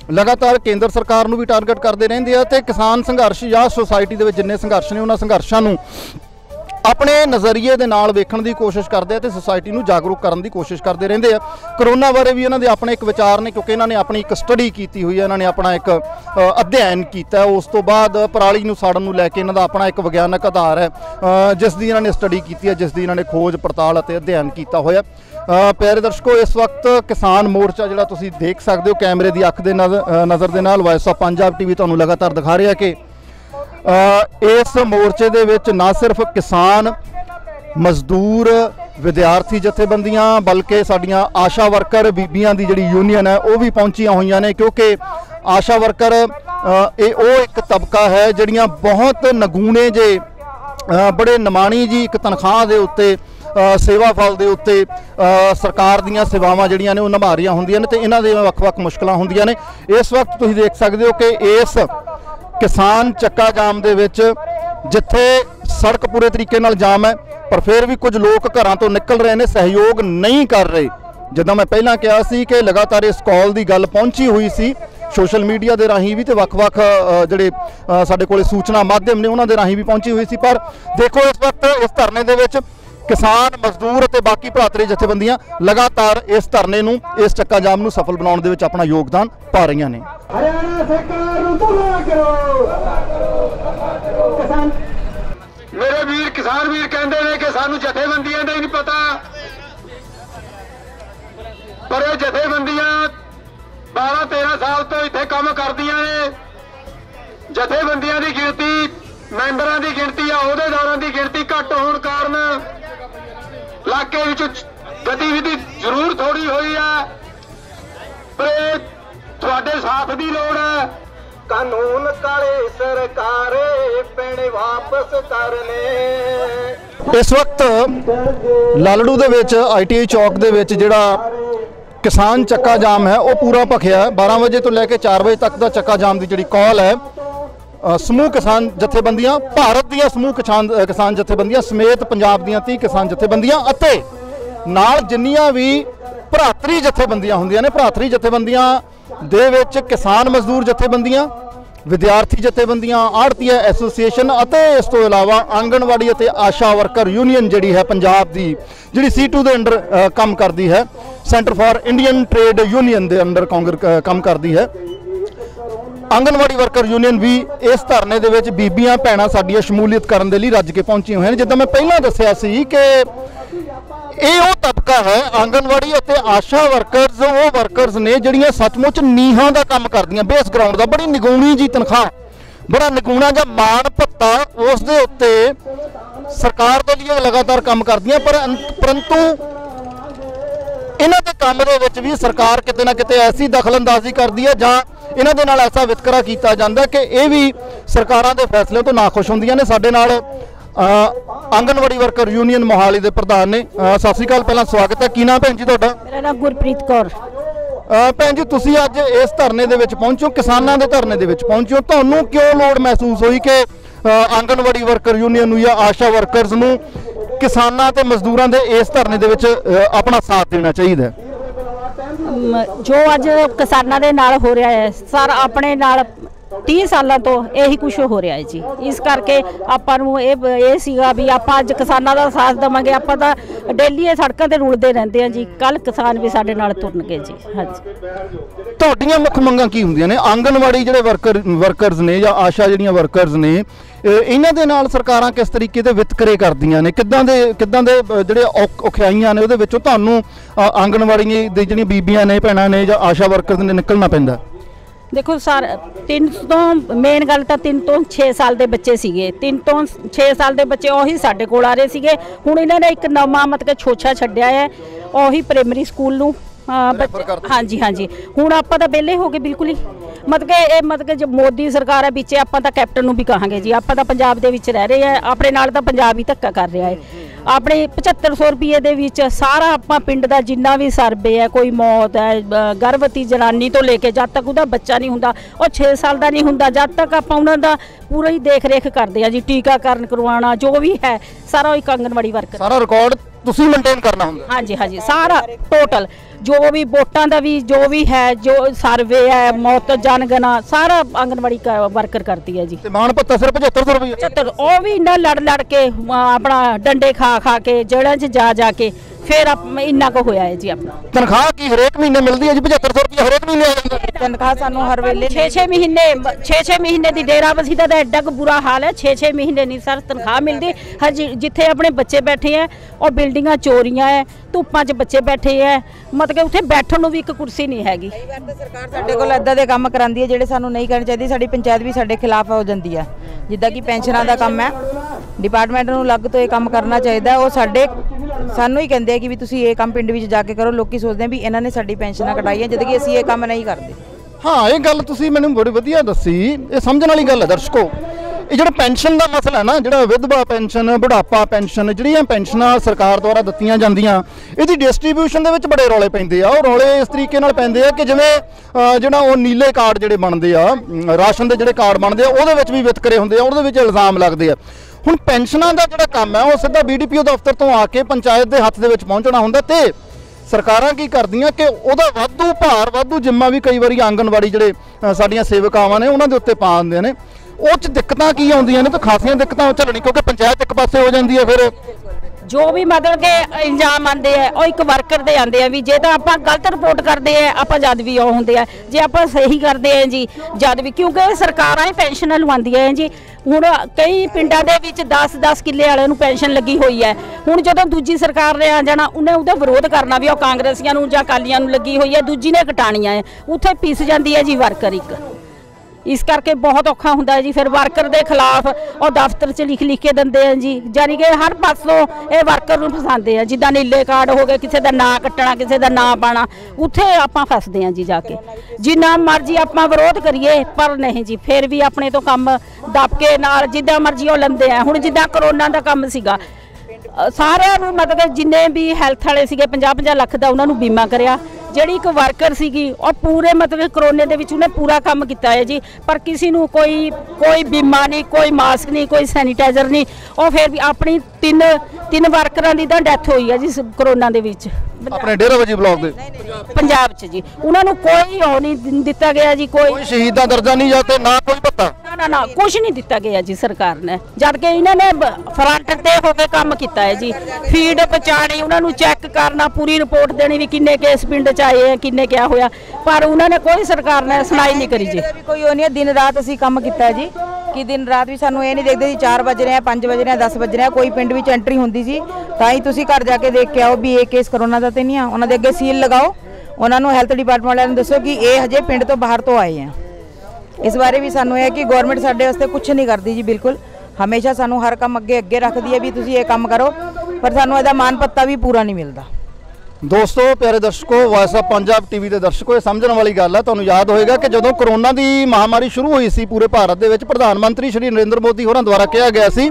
लगातार केंद्र सरकार ਨੂੰ ਵੀ टारगेट करते रहते हैं। तो किसान संघर्ष या सोसाइटी ਦੇ ਵਿੱਚ जिन्ने संघर्ष ने उन्होंने संघर्षां ਨੂੰ अपने नज़रिए ਦੇ ਨਾਲ ਵੇਖਣ ਦੀ ਕੋਸ਼ਿਸ਼ ਕਰਦੇ ਆ ਤੇ सोसाइटी ਨੂੰ ਜਾਗਰੂਕ ਕਰਨ ਦੀ ਕੋਸ਼ਿਸ਼ ਕਰਦੇ ਰਹਿੰਦੇ ਆ। ਕਰੋਨਾ ਬਾਰੇ ਵੀ ਇਹਨਾਂ ਦੇ ਆਪਣੇ ਇੱਕ ਵਿਚਾਰ ਨੇ, ਕਿਉਂਕਿ ਇਹਨਾਂ ਨੇ ਆਪਣੀ ਇੱਕ ਸਟੱਡੀ ਕੀਤੀ ਹੋਈ ਹੈ, ਇਹਨਾਂ ਨੇ ਆਪਣਾ ਇੱਕ ਅਧਿਐਨ ਕੀਤਾ। ਉਸ ਤੋਂ ਬਾਅਦ ਪਰਾਲੀ ਨੂੰ ਸਾੜਨ ਨੂੰ ਲੈ ਕੇ ਇਹਨਾਂ ਦਾ ਆਪਣਾ ਇੱਕ ਵਿਗਿਆਨਕ ਆਧਾਰ ਹੈ, ਜਿਸ ਦੀ ਇਹਨਾਂ ਨੇ ਸਟੱਡੀ ਕੀਤੀ ਹੈ, ਜਿਸ ਦੀ ਇਹਨਾਂ ਨੇ ਖੋਜ ਪੜਤਾਲ ਅਤੇ ਅਧਿਐਨ ਕੀਤਾ ਹੋਇਆ। प्यारे दर्शकों, इस वक्त किसान मोर्चा जिहड़ा तुसीं देख सकते हो कैमरे की अख दे नज़र दे नाल वॉइस ऑफ पंजाब टीवी तुहानूं लगातार दिखा रहा कि इस मोर्चे दे विच ना सिर्फ किसान, मजदूर, विद्यार्थी जथेबंदियां बल्कि साडियां आशा वर्कर बीबियां दी जिहड़ी यूनियन है वो भी पहुंचियां हुई ने, क्योंकि आशा वर्कर वो एक तबका है जिहड़ियां बहुत नगूणे जे बड़े निमाणी जी एक तनख्वाह दे उत्ते सेवा फल के उत्ते सरकार दीयां सेवावां जिहड़ियां ने वो निभा रही होंदियां ने ते इन्हां दे वख-वख मुश्किलां होंदियां ने। इस वक्त तुसीं देख सकते हो कि इस किसान चक्का जाम दे विच जिथे सड़क पूरे तरीके नाल जाम है पर फिर भी कुछ लोग घरां तो निकल रहे हैं, सहयोग नहीं कर रहे। जिद्दां मैं पहलां कहा सी कि लगातार इस कॉल की गल पहुंची हुई सी सोशल मीडिया के राही भी, तो वख-वख जिहड़े साडे कोले सूचना माध्यम ने उन्हां दे राही भी पहुंची हुई सी। पर देखो इस वक्त इस धरने दे विच किसान, मजदूर और बाकी भरातरी जथेबंदियां लगातार इस धरने नूं, इस चक्का जाम नूं सफल बनाउण दे विच अपना योगदान पा रही ने। मेरे वीर किसान वीर कहते हैं कि सानू जथेबंदियां दा ही नहीं पता, पर ये जथेबंदियां 12-13 साल तो इत्थे काम करदियां ने। जथेबंदियां दी गिणती, मैंबरां दी गिणती या अहुदेदारां दी गिणती घट होण कारण इलाके गतिविधि जरूर थोड़ी हुई है, पर थोड़े साथ की लोड़ है। कानून काले सरकारे पैणे वापस करने। इस वक्त लालड़ू दे विच ITI चौक दे विच जिहड़ा किसान चक्का जाम है वो पूरा भखिया। 12 बजे तो लैके 4 बजे तक का चक्का जाम की जिहड़ी कॉल है समूह किसान जथेबंदियां, भारत दीयां समूह किसान जथेबंदियां समेत पंजाब दीयां 30 किसान जथेबंदियां अते नाल जिन्नियां भी भरातरी जथेबंदियां हुंदियां ने, भरातरी जथेबंदियां दे विच किसान मजदूर जथेबंदियां, विद्यार्थी जथेबंदियां, आड़तीया एसोसीएशन अते इस तो इलावा आंगनवाड़ी अते आशा वर्कर यूनियन जिहड़ी है पंजाब दी, जिहड़ी C2 दे अंडर काम करदी है, centre for Indian trade union दे अंडर काम करदी है। आंगनवाड़ी वर्कर यूनियन भी इस धरने दे विच बीबियां भैणां साडियां शमूलीयत करन दे लई रज के पहुंची हुई हैं। जिद्दां मैं पहलां दस्सिया सी कि ਇਹ ਉਹ तबका है आंगनवाड़ी ਅਤੇ आशा वर्कर्स, वो वर्कर्स ने ਜਿਹੜੀਆਂ सचमुच ਨੀਹਾਂ ਦਾ ਕੰਮ ਕਰਦੀਆਂ, बेस ग्राउंड ਦਾ, बड़ी निगूणी जी तनख्वाह, बड़ा निगूणा ਜਾਂ ਮਾਣ ਭੱਤਾ ਉਸ ਦੇ ਉੱਤੇ ਸਰਕਾਰ ਦੇ ਲਈ ਲਗਾਤਾਰ ਕੰਮ ਕਰਦੀਆਂ। परंतु ਇਹਨਾਂ ਦੇ ਕੰਮ ਦੇ ਵਿੱਚ ਵੀ ਸਰਕਾਰ ਕਿਤੇ ਨਾ ਕਿਤੇ ਐਸੀ ਦਖਲਅੰਦਾਜ਼ੀ ਕਰਦੀ ਹੈ ਜਾਂ ਇਹਨਾਂ ਦੇ ਨਾਲ ਐਸਾ ਵਿਤਕਰਾ ਕੀਤਾ ਜਾਂਦਾ ਕਿ ਇਹ ਵੀ ਸਰਕਾਰਾਂ ਦੇ ਫੈਸਲੇ ਤੋਂ ਨਾਖੁਸ਼ ਹੁੰਦੀਆਂ ਨੇ। ਸਾਡੇ ਨਾਲ आंगनवाड़ी वर्कर यूनियन मोहाली के प्रधान ने। सत श्री अकाल, पहला स्वागत है। की नाम भैन जी तुहाडा? मेरा नाम गुरप्रीत कौर। भैन जी तुसीं अज इस धरने दे विच पहुंचो, किसानां दे धरने दे विच पहुंचो, तुहानूं क्यों लोड़ महसूस हुई कि आंगनवाड़ी वर्कर यूनियन या आशा वर्करस नूं किसानां ते मजदूरां दे इस धरने दे विच अपना साथ देना चाहिए? जो अज किसानां दे नाल हो रहा है सर, अपने नाल 30 सालों तो यही कुछ हो रहा है जी। इस करके आपां नूं ये सीगा भी आपां अज किसानां दा साथ देवांगे। आपां तां डेली सड़कों ते रुलदे रहंदे हैं जी, कल किसान भी साडे नाल तुरनगे जी। हाँ जी, तुहाडीआं मुख मंगां की हुंदियां ने? आंगनवाड़ी जिहड़े वर्कर्स ने या आशा जिहड़ियां वर्कर्स ने, इन्हां दे नाल सरकारां किस तरीके दे वितकरे करदियां ने? किद्दां दे जिहड़े औखियाईयां ने उहदे विचों तुहानूं आंगनवाड़ी दी जिहड़ियां बीबियां ने, भैणां ने या आशा वर्कर्स ने निकलना पैंदा? देखो सर, 3 तो मेन गल तो 3 तो 6 साल के बच्चे सीगे, 3 तो 6 साल के बच्चे उही साडे कोल आ रहे सीगे। हुण इन्होंने एक नवा मतलब छोछा छड्डिया है, उही प्राइमरी स्कूल नूं बच्चे। हाँ जी, हाँ जी, हुण आपां तां विहले हो गए बिल्कुल ही। मतलब जो मोदी सरकार है बिच, आपां तां कैप्टन नूं भी कहांगे जी। आपां तां पंजाब दे विच रह रहे हैं, अपने नाल तां पंजाब ही धक्का कर रहा है। अपने 7500 रुपये दे विच सारा आपां पिंड दा जिन्ना भी सर्वे है, कोई मौत है गर्भवती जनानी तो लेके जब तक उहदा बच्चा नहीं हुंदा, और 6 साल का नहीं हुंदा, जब तक आपां उहनां दा पूरा ही देख रेख करते हैं जी। टीकाकरण करवाना जो भी है सारा एक आंगनवाड़ी वर्कर, सारा रिकॉर्ड ਤੁਸੀਂ ਮੇਨਟੇਨ ਕਰਨਾ ਹੁੰਦਾ। हाँ जी, हाँ जी, सारा टोटल जो भी वोटां दा भी जो भी है, जो सर्वे है, मौत जनगणना सारा आंगनवाड़ी का वर्कर करती है जी। ਤੇ ਮਾਣ ਭੱਤਾ ਸਿਰਫ 7500 ਰੁਪਏ। 75 ਉਹ ਵੀ ਇੰਨਾ ਲੜ ਕੇ ਆਪਣਾ ਡੰਡੇ ਖਾ ਕੇ ਜੜਾਂ 'ਚ ਜਾ ਕੇ ਫਿਰ ਇੰਨਾ ਕੁ ਹੋਇਆ ਹੈ ਜੀ ਆਪਣਾ। ਤਨਖਾਹ ਕੀ ਹਰੇਕ ਮਹੀਨੇ ਮਿਲਦੀ ਹੈ ਜੀ? 7500 ਰੁਪਏ ਹਰੇਕ ਮਹੀਨੇ ਆ ਜਾਂਦਾ। ਤਨਖਾਹ ਸਾਨੂੰ ਹਰ ਵੇਲੇ 6 ਮਹੀਨੇ ਦੀ ਡੇਰਾਬੱਸੀ ਦਾ ਤਾਂ ਐਡਾ ਕੁ ਬੁਰਾ ਹਾਲ ਹੈ। 6 ਮਹੀਨੇ ਨਹੀਂ ਸਰ ਤਨਖਾਹ ਮਿਲਦੀ। ਜਿੱਥੇ ਆਪਣੇ ਬੱਚੇ ਬੈਠੇ ਹੈ ਉਹ ਬਿਲਡਿੰਗਾਂ ਚੋਰੀਆਂ ਹੈ, ਧੁੱਪਾਂ 'ਚ ਬੱਚੇ ਬੈਠੇ ਹੈ, ਮਤਲਬ ਕਿ ਉੱਥੇ ਬੈਠਣ ਨੂੰ ਵੀ ਇੱਕ ਕੁਰਸੀ ਨਹੀਂ ਹੈਗੀ। ਕਈ ਵਾਰ ਤਾਂ ਸਰਕਾਰ ਸਾਡੇ ਕੋਲ ਇੱਦਾਂ ਦੇ ਕੰਮ ਕਰਾਂਦੀ ਹੈ ਜਿਹੜੇ ਸਾਨੂੰ ਨਹੀਂ ਕਰਨੇ ਚਾਹੀਦੇ। ਸਾਡੀ ਪੰਚਾਇਤ ਵੀ ਸਾਡੇ ਖਿਲਾਫ ਹੋ ਜਾਂਦੀ ਹੈ। ਜਿੱਦਾਂ ਕਿ ਪੈਨਸ਼ਨਾਂ ਦਾ ਕੰਮ ਹੈ, ਡਿਪਾਰਟਮੈਂਟ ਨੂੰ ਅਲੱਗ ਤੋਂ ਇਹ ਕੰਮ ਕਰਨਾ ਚਾਹੀਦਾ। ਉਹ ਸਾਨੂੰ ਹੀ ਕਹਿੰਦੇ ਆ ਕਿ ਵੀ ਤੁਸੀਂ ਇਹ ਕੰਮ ਪਿੰਡ ਵਿੱਚ ਜਾ ਕੇ ਕਰੋ। ਲੋਕੀ ਸੋਚਦੇ ਆ ਵੀ ਇਹਨਾਂ ਨੇ ਸਾਡੀ ਪੈਨਸ਼ਨਾਂ ਕਟਾਈਆਂ, ਜਦ ਕਿ ਅਸੀਂ ਇਹ ਕੰਮ ਨਹੀਂ ਕਰਦੇ। ਹਾਂ, ਇਹ ਗੱਲ ਤੁਸੀਂ ਮੈਨੂੰ ਬੜੀ ਵਧੀਆ ਦੱਸੀ। ਇਹ ਸਮਝਣ ਵਾਲੀ ਗੱਲ ਹੈ ਦਰਸ਼ਕੋ। ਇਹ ਜਿਹੜਾ ਪੈਨਸ਼ਨ ਦਾ ਮਸਲਾ ਹੈ ਨਾ, ਜਿਹੜਾ ਵਿਧਵਾ ਪੈਨਸ਼ਨ, ਬੁਢਾਪਾ ਪੈਨਸ਼ਨ, ਜਿਹੜੀਆਂ ਪੈਨਸ਼ਨਾਂ ਸਰਕਾਰ ਦੁਆਰਾ ਦਿੱਤੀਆਂ ਜਾਂਦੀਆਂ, ਇਹਦੀ ਡਿਸਟ੍ਰੀਬਿਊਸ਼ਨ ਦੇ ਵਿੱਚ ਬੜੇ ਰੌਲੇ ਪੈਂਦੇ ਆ। ਉਹ ਰੌਲੇ ਇਸ ਤਰੀਕੇ ਨਾਲ ਪੈਂਦੇ ਆ ਕਿ ਜਿਵੇਂ ਜਿਹੜਾ ਉਹ ਨੀਲੇ ਕਾਰਡ ਜਿਹੜੇ ਬਣਦੇ ਆ, ਰਾਸ਼ਨ ਦੇ ਜਿਹੜੇ ਕਾਰਡ ਬਣਦੇ ਆ, ਉਹਦੇ ਵਿੱਚ ਵੀ ਵਿਤਕਰੇ ਹੁੰਦੇ ਆ, ਉਹਦੇ ਵਿੱਚ ਇਲਜ਼ਾਮ ਲੱਗਦੇ ਆ। ਹੁਣ ਪੈਨਸ਼ਨਾਂ ਦਾ ਜਿਹੜਾ ਕੰਮ ਹੈ ਉਹ ਸਿੱਧਾ BDPO ਦਫ਼ਤਰ ਤੋਂ ਆ ਕੇ ਪੰਚਾਇਤ ਦੇ ਹੱਥ ਦੇ ਵਿੱਚ ਪਹੁੰਚਣਾ ਹੁੰਦਾ, ਤੇ ਸਰਕਾਰਾਂ ਕੀ ਕਰਦੀਆਂ ਕਿ ਉਹਦਾ ਵਾਧੂ ਭਾਰ, ਵਾਧੂ ਜਿੰਮਾ ਵੀ ਕਈ ਵਾਰੀ ਆਂਗਨਵਾੜੀ ਜਿਹੜੇ ਸਾਡੀਆਂ ਸੇਵਕਾਵਾਂ ਨੇ ਉਹਨਾਂ ਦੇ ਉੱਤੇ ਪਾ ਦਿੰਦੇ ਨੇ। ਉਹ 'ਚ ਦਿੱਕਤਾਂ ਕੀ ਆਉਂਦੀਆਂ ਨੇ? ਤਾਂ ਖਾਸੀਆਂ ਦਿੱਕਤਾਂ ਝੱਲਣੀ, ਕਿਉਂਕਿ ਪੰਚਾਇਤ ਇੱਕ ਪਾਸੇ ਹੋ ਜਾਂਦੀ ਹੈ। ਫਿਰ ਜੋ ਵੀ ਮਤਲਬ ਕਿ ਇਲਜ਼ਾਮ ਆਉਂਦੇ ਆ ਉਹ ਇੱਕ ਵਰਕਰ ਦੇ ਆਉਂਦੇ ਆ ਵੀ ਜੇ ਤਾਂ ਆਪਾਂ ਗਲਤ ਰਿਪੋਰਟ ਕਰਦੇ ਆ ਆਪਾਂ ਜਦ ਵੀ ਉਹ ਹੁੰਦੇ ਆ, ਜੇ ਆਪਾਂ ਸਹੀ ਕਰਦੇ ਆ ਜੀ ਜਦ ਵੀ, ਕਿਉਂਕਿ ਸਰਕਾਰਾਂ ਹੀ ਪੈਨਸ਼ਨ ਲਵਾਉਂਦੀਆਂ ਹੈ ਜੀ। ਹੁਣ ਕਈ ਪਿੰਡਾਂ ਦੇ ਵਿੱਚ 10-10 ਕਿੱਲੇ ਵਾਲਿਆਂ ਨੂੰ ਪੈਨਸ਼ਨ ਲੱਗੀ ਹੋਈ ਹੈ। ਹੁਣ ਜਦੋਂ ਦੂਜੀ ਸਰਕਾਰ ਨੇ ਆ ਜਾਣਾ, ਉਹਨੇ ਉਹਦਾ ਵਿਰੋਧ ਕਰਨਾ ਵੀ ਉਹ ਕਾਂਗਰਸੀਆਂ ਨੂੰ ਜਾਂ ਅਕਾਲੀਆਂ ਨੂੰ ਲੱਗੀ ਹੋਈ ਹੈ, ਦੂਜੀ ਨੇ ਕਟਾਣੀਆਂ ਹੈ, ਉੱਥੇ ਪਿਸ ਜਾਂਦੀ ਹੈ ਜੀ ਵਰਕਰ ਇੱਕ। ਇਸ ਕਰਕੇ ਬਹੁਤ ਔਖਾ ਹੁੰਦਾ ਹੈ ਜੀ। ਫਿਰ ਵਰਕਰ ਦੇ ਖਿਲਾਫ ਉਹ ਦਫ਼ਤਰ 'ਚ ਲਿਖ ਕੇ ਦਿੰਦੇ ਆ ਜੀ, ਜਾਨੀ ਕਿ ਹਰ ਪਾਸੋਂ ਇਹ ਵਰਕਰ ਨੂੰ ਫਸਾਉਂਦੇ ਆ। ਜਿੱਦਾਂ ਨੀਲੇ ਕਾਰਡ ਹੋ ਗਏ, ਕਿਸੇ ਦਾ ਨਾਂ ਕੱਟਣਾ, ਕਿਸੇ ਦਾ ਨਾਂ ਪਾਣਾ, ਉੱਥੇ ਆਪਾਂ ਫਸਦੇ ਆ ਜੀ ਜਾ ਕੇ। ਜਿੰਨਾ ਮਰਜ਼ੀ ਆਪਾਂ ਵਿਰੋਧ ਕਰੀਏ ਪਰ ਨਹੀਂ ਜੀ, ਫਿਰ ਵੀ ਆਪਣੇ ਤੋਂ ਕੰਮ ਦਬਕੇ ਨਾਲ ਜਿੱਦਾਂ ਮਰਜ਼ੀ ਉਹ ਲੈਂਦੇ ਆ। ਹੁਣ ਜਿੱਦਾਂ ਕਰੋਨਾ ਦਾ ਕੰਮ ਸੀਗਾ, ਸਾਰਿਆਂ ਨੂੰ ਮਤਲਬ ਜਿੰਨੇ ਵੀ ਹੈਲਥ ਵਾਲੇ ਸੀਗੇ 50-50 ਲੱਖ ਦਾ ਉਹਨਾਂ ਨੂੰ ਬੀਮਾ ਕਰਿਆ। ਜਿਹੜੀ ਇੱਕ ਵਰਕਰ ਸੀਗੀ ਉਹ ਪੂਰੇ ਮਤਲਬ ਕਰੋਨੇ ਦੇ ਵਿੱਚ ਉਹਨੇ ਪੂਰਾ ਕੰਮ ਕੀਤਾ ਹੈ ਜੀ, ਪਰ ਕਿਸੇ ਨੂੰ ਕੋਈ ਬੀਮਾ ਨਹੀਂ, ਕੋਈ ਮਾਸਕ ਨਹੀਂ, ਕੋਈ ਸੈਨੀਟਾਈਜ਼ਰ ਨਹੀਂ। ਉਹ ਫਿਰ ਵੀ ਆਪਣੀ ਤਿੰਨ ਵਰਕਰਾਂ ਦੀ ਤਾਂ ਡੈਥ ਹੋਈ ਹੈ ਜੀ ਕਰੋਨਾ ਦੇ ਵਿੱਚ ਆਪਣੇ ਡੇਰਾਬੱਸੀ ਬਲਾਕ ਦੇ ਪੰਜਾਬ 'ਚ ਜੀ। ਉਹਨਾਂ ਨੂੰ ਕੋਈ ਉਹ ਨਹੀਂ ਦਿੱਤਾ ਗਿਆ ਜੀ, ਕੋਈ ਸ਼ਹੀਦ ਦਾ ਦਰਜਾ ਨਹੀਂ ਜਾਂ ਤੇ ਨਾ ਕੋਈ ਭੱਤਾ, ਨਾ ਕੁਝ ਨਹੀਂ ਦਿੱਤਾ ਗਿਆ ਜੀ ਸਰਕਾਰ ਨੇ। ਜਦ ਕਿ ਇਹਨਾਂ ਨੇ ਫਰੰਟ ਤੇ ਹੋ ਕੇ ਕੰਮ ਕੀਤਾ ਹੈ ਜੀ। ਫੀਡ ਪਹੁੰਚਾਣੀ, ਉਹਨਾਂ ਨੂੰ ਚੈੱਕ ਕਰਨਾ, ਪੂਰੀ ਰਿਪੋਰਟ ਦੇਣੀ ਵੀ ਕਿੰਨੇ ਕੇਸ ਪਿੰਡ 'ਚ ਆਏ ਆ, ਕਿੰਨੇ ਕਿਆ ਹੋਇਆ, ਪਰ ਉਹਨਾਂ ਨੇ ਕੋਈ ਸਰਕਾਰ ਨੇ ਸੁਣਾਈ ਨਹੀਂ ਕਰੀ ਜੀ। ਕੋਈ ਉਹ ਨਹੀਂ, ਦਿਨ ਰਾਤ ਅਸੀਂ ਕੰਮ ਕੀਤਾ ਜੀ, ਕਿ ਦਿਨ ਰਾਤ ਵੀ ਸਾਨੂੰ ਇਹ ਨਹੀਂ ਦੇਖਦੇ ਸੀ 4 ਵਜ ਰਹੇ ਆ, 5 ਵਜ ਰਹੇ ਆ, 10 ਵਜ ਰਹੇ ਆ। ਕੋਈ ਪਿੰਡ ਵਿੱਚ ਐਂਟਰੀ ਹੁੰਦੀ ਸੀ ਤਾਂ ਹੀ ਤੁਸੀਂ ਘਰ ਜਾ ਕੇ ਦੇਖ ਕੇ ਆਓ ਵੀ ਇਹ ਕੇਸ ਕਰੋਨਾ ਦਾ ਤੇ ਨਹੀਂ ਆ। ਉਹਨਾਂ ਦੇ ਅੱਗੇ ਸੀਲ ਲਗਾਓ, ਉਹਨਾਂ ਨੂੰ ਹੈਲਥ ਡਿਪਾਰਟਮੈਂਟ ਵਾਲਿਆਂ ਨੂੰ ਦੱਸੋ ਕਿ ਇਹ ਹਜੇ ਪਿੰਡ ਤੋਂ ਬਾਹਰ ਤੋਂ ਆਏ ਆ। ਇਸ ਬਾਰੇ ਵੀ ਸਾਨੂੰ ਇਹ ਹੈ ਕਿ ਗਵਰਨਮੈਂਟ ਸਾਡੇ ਵਾਸਤੇ ਕੁਝ ਨਹੀਂ ਕਰਦੀ ਜੀ, ਬਿਲਕੁਲ। ਹਮੇਸ਼ਾ ਸਾਨੂੰ ਹਰ ਕੰਮ ਅੱਗੇ ਰੱਖਦੀ ਹੈ ਵੀ ਤੁਸੀਂ ਇਹ ਕੰਮ ਕਰੋ, ਪਰ ਸਾਨੂੰ ਇਹਦਾ ਮਾਨ ਪੱਤਾ ਵੀ ਪੂਰਾ ਨਹੀਂ ਮਿਲਦਾ। ਦੋਸਤੋ, ਪਿਆਰੇ ਦਰਸ਼ਕੋ, ਵਾਇਸ ਆਫ ਪੰਜਾਬ TV ਦੇ ਦਰਸ਼ਕੋ, ਇਹ ਸਮਝਣ ਵਾਲੀ ਗੱਲ ਹੈ। ਤੁਹਾਨੂੰ ਯਾਦ ਹੋਏਗਾ ਕਿ ਜਦੋਂ ਕਰੋਨਾ ਦੀ ਮਹਾਮਾਰੀ ਸ਼ੁਰੂ ਹੋਈ ਸੀ ਪੂਰੇ ਭਾਰਤ ਦੇ ਵਿੱਚ, ਪ੍ਰਧਾਨ ਮੰਤਰੀ ਸ਼੍ਰੀ ਨਰਿੰਦਰ ਮੋਦੀ ਹੋਰਾਂ ਦੁਆਰਾ ਕਿਹਾ ਗਿਆ ਸੀ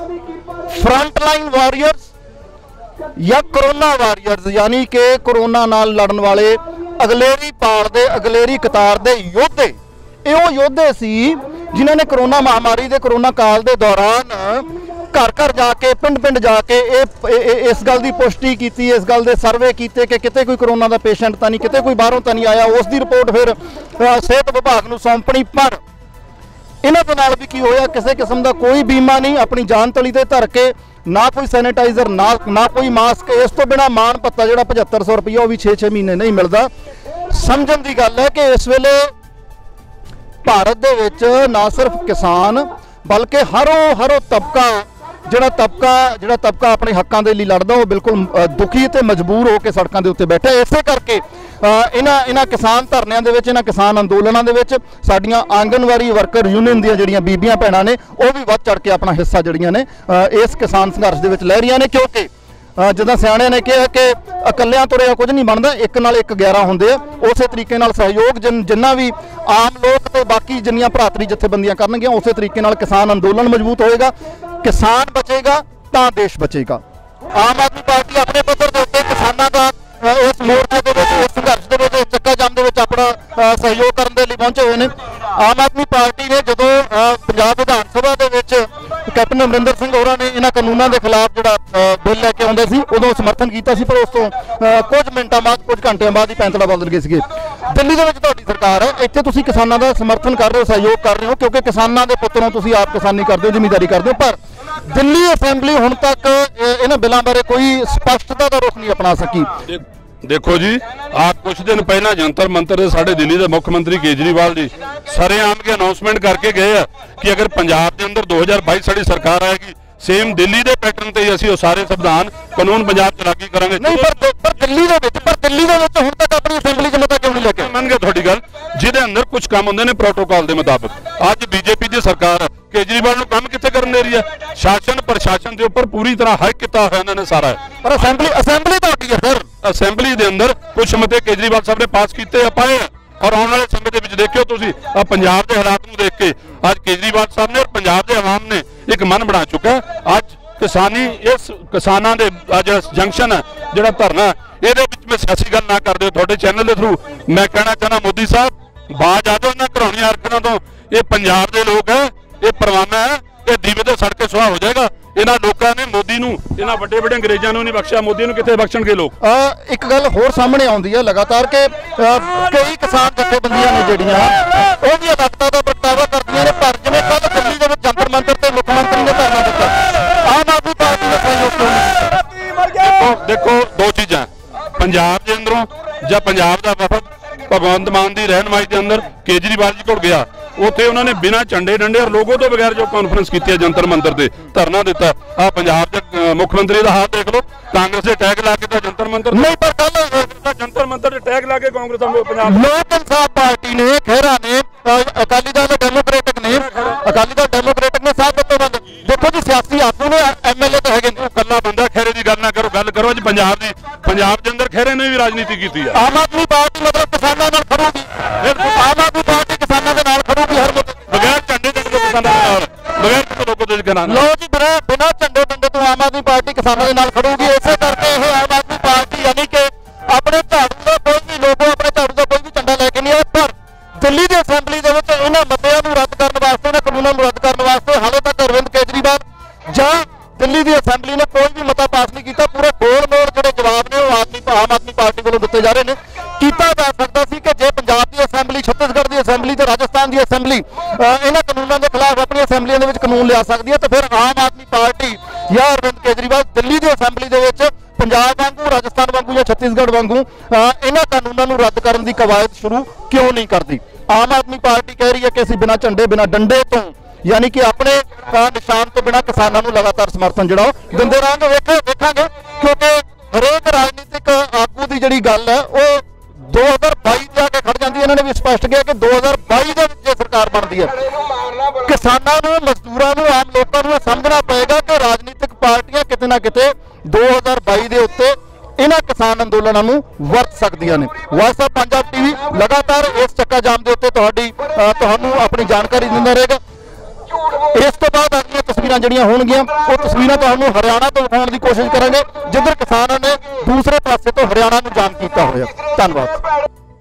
ਫਰੰਟ ਲਾਈਨ ਵਾਰੀਅਰਸ ਜਾਂ ਕਰੋਨਾ ਵਾਰੀਅਰਸ, ਯਾਨੀ ਕਿ ਕਰੋਨਾ ਨਾਲ ਲੜਨ ਵਾਲੇ ਅਗਲੇਰੀ ਪਾੜ ਦੇ, ਅਗਲੇਰੀ ਕਤਾਰ ਦੇ ਯੋਧੇ। ਇਹ ਉਹ ਯੋਧੇ ਸੀ ਜਿਨ੍ਹਾਂ ਨੇ ਕਰੋਨਾ ਮਹਾਮਾਰੀ ਦੇ, ਕਰੋਨਾ ਕਾਲ ਦੇ ਦੌਰਾਨ ਘਰ ਘਰ ਜਾ ਕੇ, ਪਿੰਡ ਪਿੰਡ ਜਾ ਕੇ ਇਸ ਗੱਲ ਦੀ ਪੁਸ਼ਟੀ ਕੀਤੀ, ਇਸ ਗੱਲ ਦੇ ਸਰਵੇ ਕੀਤੇ ਕਿ ਕਿਤੇ ਕੋਈ ਕਰੋਨਾ ਦਾ ਪੇਸ਼ੈਂਟ ਤਾਂ ਨਹੀਂ, ਕਿਤੇ ਕੋਈ ਬਾਹਰੋਂ ਤਾਂ ਨਹੀਂ ਆਇਆ। ਉਸ ਦੀ ਰਿਪੋਰਟ ਫਿਰ ਸਿਹਤ ਵਿਭਾਗ ਨੂੰ ਸੌਂਪਣੀ। ਪਰ ਇਹਨਾਂ ਦੇ ਨਾਲ ਵੀ ਕੀ ਹੋਇਆ? ਕਿਸੇ ਕਿਸਮ ਦਾ ਕੋਈ ਬੀਮਾ ਨਹੀਂ, ਆਪਣੀ ਜਾਨ ਤਲੀ ਤੇ ਧਰ ਕੇ, ਨਾ ਕੋਈ ਸੈਨੀਟਾਈਜ਼ਰ, ਨਾ ਕੋਈ ਮਾਸਕ, ਇਸ ਤੋਂ ਬਿਨਾਂ ਮਾਣ ਭੱਤਾ ਜਿਹੜਾ 7500 ਰੁਪਏ ਉਹ ਵੀ 6-6 ਮਹੀਨੇ ਨਹੀਂ ਮਿਲਦਾ। ਸਮਝਣ ਦੀ ਗੱਲ ਹੈ ਕਿ ਇਸ ਵੇਲੇ ਭਾਰਤ ਦੇ ਵਿੱਚ ਨਾ ਸਿਰਫ ਕਿਸਾਨ ਬਲਕਿ ਹਰੋ ਤਬਕਾ ਜਿਹੜਾ ਤਬਕਾ ਆਪਣੇ ਹੱਕਾਂ ਦੇ ਲਈ ਲੜਦਾ, ਉਹ ਬਿਲਕੁਲ ਦੁਖੀ ਤੇ ਮਜਬੂਰ ਹੋ ਕੇ ਸੜਕਾਂ ਦੇ ਉੱਤੇ ਬੈਠਾ। ਇਸੇ ਕਰਕੇ ਇਹਨਾਂ ਕਿਸਾਨ ਧਰਨਿਆਂ ਦੇ ਵਿੱਚ, ਇਹਨਾਂ ਕਿਸਾਨ ਅੰਦੋਲਨਾਂ ਦੇ ਵਿੱਚ ਸਾਡੀਆਂ ਆਂਗਨਵਾੜੀ ਵਰਕਰ ਯੂਨੀਅਨ ਦੀਆਂ ਜਿਹੜੀਆਂ ਬੀਬੀਆਂ ਭੈਣਾਂ ਨੇ ਉਹ ਵੀ ਵੱਧ ਚੜ ਕੇ ਆਪਣਾ ਹਿੱਸਾ ਜਿਹੜੀਆਂ ਨੇ ਇਸ ਕਿਸਾਨ ਸੰਘਰਸ਼ ਦੇ ਵਿੱਚ ਲੈ ਰਹੀਆਂ ਨੇ। ਕਿਉਂਕਿ ਜਿੱਦਾਂ ਸਿਆਣਿਆਂ ਨੇ ਕਿਹਾ ਕਿ ਇਕੱਲਿਆਂ ਤੁਰਿਆ ਕੁਝ ਨਹੀਂ ਬਣਦਾ, ਇੱਕ ਨਾਲ ਇੱਕ 11 ਹੁੰਦੇ ਆ। ਉਸੇ ਤਰੀਕੇ ਨਾਲ ਸਹਿਯੋਗ ਜਿੰਨਾ ਵੀ ਆਮ ਲੋਕ ਤੇ ਬਾਕੀ ਜਿੰਨੀਆਂ ਭਰਾਤਰੀ ਜਥੇਬੰਦੀਆਂ ਕਰਨਗੀਆਂ, ਉਸੇ ਤਰੀਕੇ ਨਾਲ ਕਿਸਾਨ ਅੰਦੋਲਨ ਮਜ਼ਬੂਤ ਹੋਏਗਾ। ਕਿਸਾਨ ਬਚੇਗਾ ਤਾਂ ਦੇਸ਼ ਬਚੇਗਾ। ਆਮ ਆਦਮੀ ਪਾਰਟੀ ਆਪਣੇ ਪੱਧਰ ਦੇ ਉੱਤੇ ਕਿਸਾਨਾਂ ਦਾ ਇਸ ਮੋਰਚੇ ਦੇ ਵਿੱਚ ਇਸ ਸੰਘਰਸ਼ ਦੇ ਵਿੱਚ ਚੱਕਾ ਜਾਮ ਦੇ ਵਿੱਚ ਆਪਣਾ ਸਹਿਯੋਗ ਕਰਨ ਦੇ ਲਈ ਪਹੁੰਚੇ ਹੋਏ ਨੇ। ਆਮ ਆਦਮੀ ਪਾਰਟੀ ਨੇ ਜਦੋਂ ਪੰਜਾਬ ਵਿਧਾਨ ਸਭਾ ਦੇ ਵਿੱਚ ਕੈਪਟਨ ਅਮਰਿੰਦਰ ਸਿੰਘ ਹੋਰਾਂ ਨੇ ਇਹਨਾਂ ਕਾਨੂੰਨਾਂ ਦੇ ਖਿਲਾਫ ਜਿਹੜਾ ਬਿੱਲ ਲੈ ਕੇ ਆਉਂਦੇ ਸੀ ਉਦੋਂ ਸਮਰਥਨ ਕੀਤਾ ਸੀ, ਪਰ ਉਸ ਤੋਂ ਕੁਝ ਮਿੰਟਾਂ ਬਾਅਦ ਕੁਝ ਘੰਟਿਆਂ ਬਾਅਦ ਹੀ ਪੈਂਤੜਾ ਬਦਲ ਗਏ ਸੀਗੇ। ਦਿੱਲੀ ਦੇ ਵਿੱਚ ਤੁਹਾਡੀ ਸਰਕਾਰ ਹੈ, ਇੱਥੇ ਤੁਸੀਂ ਕਿਸਾਨਾਂ ਦਾ ਸਮਰਥਨ ਕਰ ਰਹੇ ਹੋ, ਸਹਿਯੋਗ ਕਰ ਰਹੇ ਹੋ, ਕਿਉਂਕਿ ਕਿਸਾਨਾਂ ਦੇ ਪੁੱਤ ਨੂੰ ਤੁਸੀਂ ਆਪ ਕਿਸਾਨੀ ਕਰਦੇ ਹੋ, ਜ਼ਿਮੀਂਦਾਰੀ ਕਰਦੇ ਹੋ, ਪਰ ਦਿੱਲੀ ਅਸੈਂਬਲੀ ਹੁਣ ਤੱਕ ਇਹਨਾਂ ਬਿੱਲਾਂ ਬਾਰੇ ਕੋਈ ਸਪਸ਼ਟਤਾ ਦਾ ਰੁਖ ਨਹੀਂ ਅਪਣਾ ਸਕੀ। देखो जी, आप कुछ दिन पहला जंतर मंतर से साढ़े दिल्ली के मुख्यमंत्री केजरीवाल जी सरेआम के अनाउंसमेंट करके गए हैं कि अगर पंजाब के अंदर 2022 साड़ी सरकार आएगी सेम दिल्ली के पैटर्न ते ही असीं सारे संविधान कानून पंजाब च लागू करांगे। नहीं पर दिल्ली दे विच हुण तक अपनी असेंबली च मता क्यों नहीं लेके मन गए थोड़ी गल जिहदे अंदर कुछ काम होंदे ने प्रोटोकॉल के मुताबिक। अज बीजेपी की सरकार है, केजरीवाल नूं काम कित्थे करन दे रही है? शासन प्रशासन के उपर पूरी तरह हक किया होया इन्हां ने सारा। पर असेंबली तुहाडी है सर, असेंबली के अंदर कुछ मते केजरीवाल साहब ने पास किए पाए और आने वाले समय के देखियो तुसीं पंजाब के हालात को देख के अज केजरीवाल साहब ने और पंजाब के आवाम ने एक मन बना चुका है। अज किसानी इस किसानां दे जंक्शन है जिहड़ा धरना ये मैं सियासी गल ना कर दो, थोड़े चैनल के थ्रू मैं कहना चाहना मोदी साहब बाज आ जाओ इन्हां घरौनी हरकतां तो। ये पंजाब के लोग है, ये परवाना है, ये दीवे ते सड़ के सुहा हो जाएगा। इन्हां लोकां ने मोदी नूं इन्हां वड्डे वड्डे अंग्रेज़ां नूं नहीं बख्शिया, मोदी नूं कित्थे बख्शणगे लोग। एक गल होर सामने आउंदी है लगातार कि कई किसान जथेबंदियां ने ਜਿਹੜੀਆਂ ਉਹ ਵੀ ਅਦਾਲਤਾਂ ਦਾ ਵਰਤਾਵਾ ਕਰਦੀਆਂ ਨੇ, ਪਰ ਜਿਵੇਂ ਕੱਲ ਦਿੱਲੀ ਦੇ ਵਿੱਚ ਜੰਤਰ ਮੰਤਰ ਤੇ ਮੁੱਖ ਮੰਤਰੀ ਨੇ ਧਰਨਾ ਦਿੱਤਾ, ਆਮ ਆਦਮੀ ਪਾਰਟੀ ਨੇ ਸਹਿਯੋਗ ਕਿਉਂ ਨਹੀਂ? देखो दो चीज़ां, पंजाब के अंदरों ਜਾਂ पंजाब का वफद भगवंत मान की रहनुमाई के अंदर केजरीवाल जी कोल गया, उत्थे उन्होंने बिना झंडे डंडे और लोगों तो बगैर जो कॉन्फ्रेंस की है जंतर मंतर से धरना दिता। आ पंजाब के मुख्यमंत्री का हाथ देख लो, कांग्रेस से टैग ला के जंतर मंतर नहीं, पर कल जंतर मंतर टैग ला के कांग्रेस पंजाब लोक इंसाफ पार्टी ने खेरा ने अकाली दल डेमोक्रेटिक ने साथ बंद देखो जी सियासी आगू ने MLA तो है कला बंदा खेरे की गल ना करो, गल करो जी पंजाब की। पंजाब के अंदर खेरे ने भी राजनीति की है। आम आदमी पार्टी मतलब किसानों नाल खड़ूगी, आम आदमी पार्टी किसानों के नाल खड़ूगी हर बगैर झंडे डंडे तो किसानों के नाल, बगैर लोगों के नाल। लो जी बिना झंडे डंडे तो आम आदमी पार्टी किसानों के नाल खड़ूगी। इसे करके ये आम आदमी पार्टी यानी कि अपने झाड़ू का कोई भी लोगो अपने झाड़ू का कोई भी झंडा लेके नहीं आया, पर दिल्ली की असेंबली के इन्होंने मतियां नूं रद्द करने वास्ते, इन्होंने कानूनों नूं रद्द करने वास्ते हाले तक अरविंद केजरीवाल जां दिल्ली की असेंबली ने कोई भी मता पास नहीं किया। पूरे गोल मोड़ जो जवाब ने आम आदमी पार्टी को दिते जा रहे हैं। किया जा सकता सी कि जे पंजाब की असेंबली, छत्तीसगढ़ की असेंबली ते राजस्थान की असेंबली इन्हां कानूनों के खिलाफ अपनी असेंबलियों के कानून लिया सकती है, तो फिर आम आदमी पार्टी या अरविंद केजरीवाल दिल्ली की असेंबली के पंजाब वांगू, राजस्थान वांगू या छत्तीसगढ़ वांगू इन्हां कानूनों रद्द करने की कवायद शुरू क्यों नहीं करती? आम आदमी पार्टी कह रही है कि असीं बिना झंडे बिना डंडे तो यानी कि अपने निशान तो बिना किसानों को लगातार समर्थन जोड़ा दिंदे रहांगे। वेखांगे क्योंकि हरेक राजनीतिक आगू की जिहड़ी गल है वो 2022 जाके खड़ जाती है। इन्होंने भी स्पष्ट किया कि 2022 के सरकार बनती है, किसानों को, मजदूरों को, आम लोगों को समझना पएगा कि राजनीतिक पार्टियां किते ना किते 2022 के उत्ते इन्हां किसान अंदोलनों को वरत सकदियां ने। वॉइस ऑफ पंजाब टीवी लगातार इस चक्का जाम के उत्ते तुहानूं अपनी जानकारी दिंदा रहेगा। इस तो बाद अगली तस्वीरां जिहड़ियां होणगीਆਂ वो तस्वीरां तुहानूं हरियाणा तो दिखाउण की कोशिश करांगे जिधर किसानों ने दूसरे पासे तो हरियाणा नूं जाम कीता होया। धन्नवाद।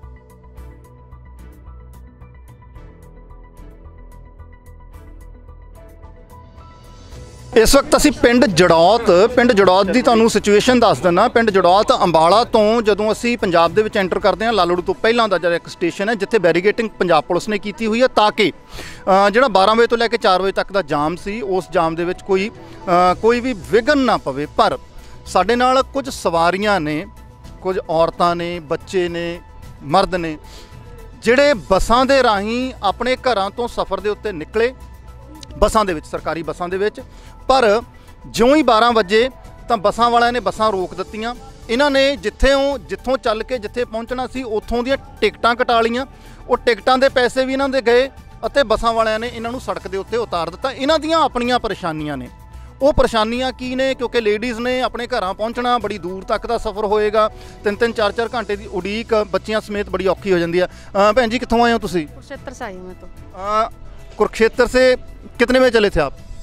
इस वक्त असी पिंड जड़ौत की तुहानूं सिचुएशन दस दिना। पिंड जड़ौत अंबाला तो जदों असी पंजाब दे विच एंटर करते हैं, लालड़ू तो पहलां दा जिहड़ा एक स्टेशन है जिथे बैरीगेटिंग पंजाब पुलिस ने की हुई है ताकि जिहड़ा 12 बजे तो लैके 4 बजे तक का जाम सी उस जाम दे विच कोई भी विघन ना पवे। पर साडे नाल कुछ सवारियां ने, कुछ औरतां ने, बच्चे ने, मर्द ने जिहड़े बसां दे राहीं अपने घरां तो सफ़र दे उत्ते निकले, बसां दे विच, सरकारी बसां दे विच, पर ज्यों ही 12 वजे तो बसां वालियां ने बसां रोक दित्तियां। इन्हां ने जिथों चल के जिथे पहुंचना सी उत्थों दी टिकटां कटा लईआं, वो टिकटां दे पैसे भी इन्हां दे गए अते बसां वालियां ने इन्हां नूं सड़क दे उत्ते उतार दित्ता। इन्हां दीयां अपणीआं परेशानियां ने, वो परेशानियां की ने क्योंकि लेडीज़ ने अपने घरां पहुंचना, बड़ी दूर तक का सफ़र होएगा, 3-3 4-4 घंटे की उड़ीक बच्चियां समेत बड़ी औखी हो जाती है। भैन जी कित्थों आए हो तुसीं? कुरुक्षेत्र से आई हूं मैं तो। कुरुक्षेत्र से कितने बजे चले थे आप?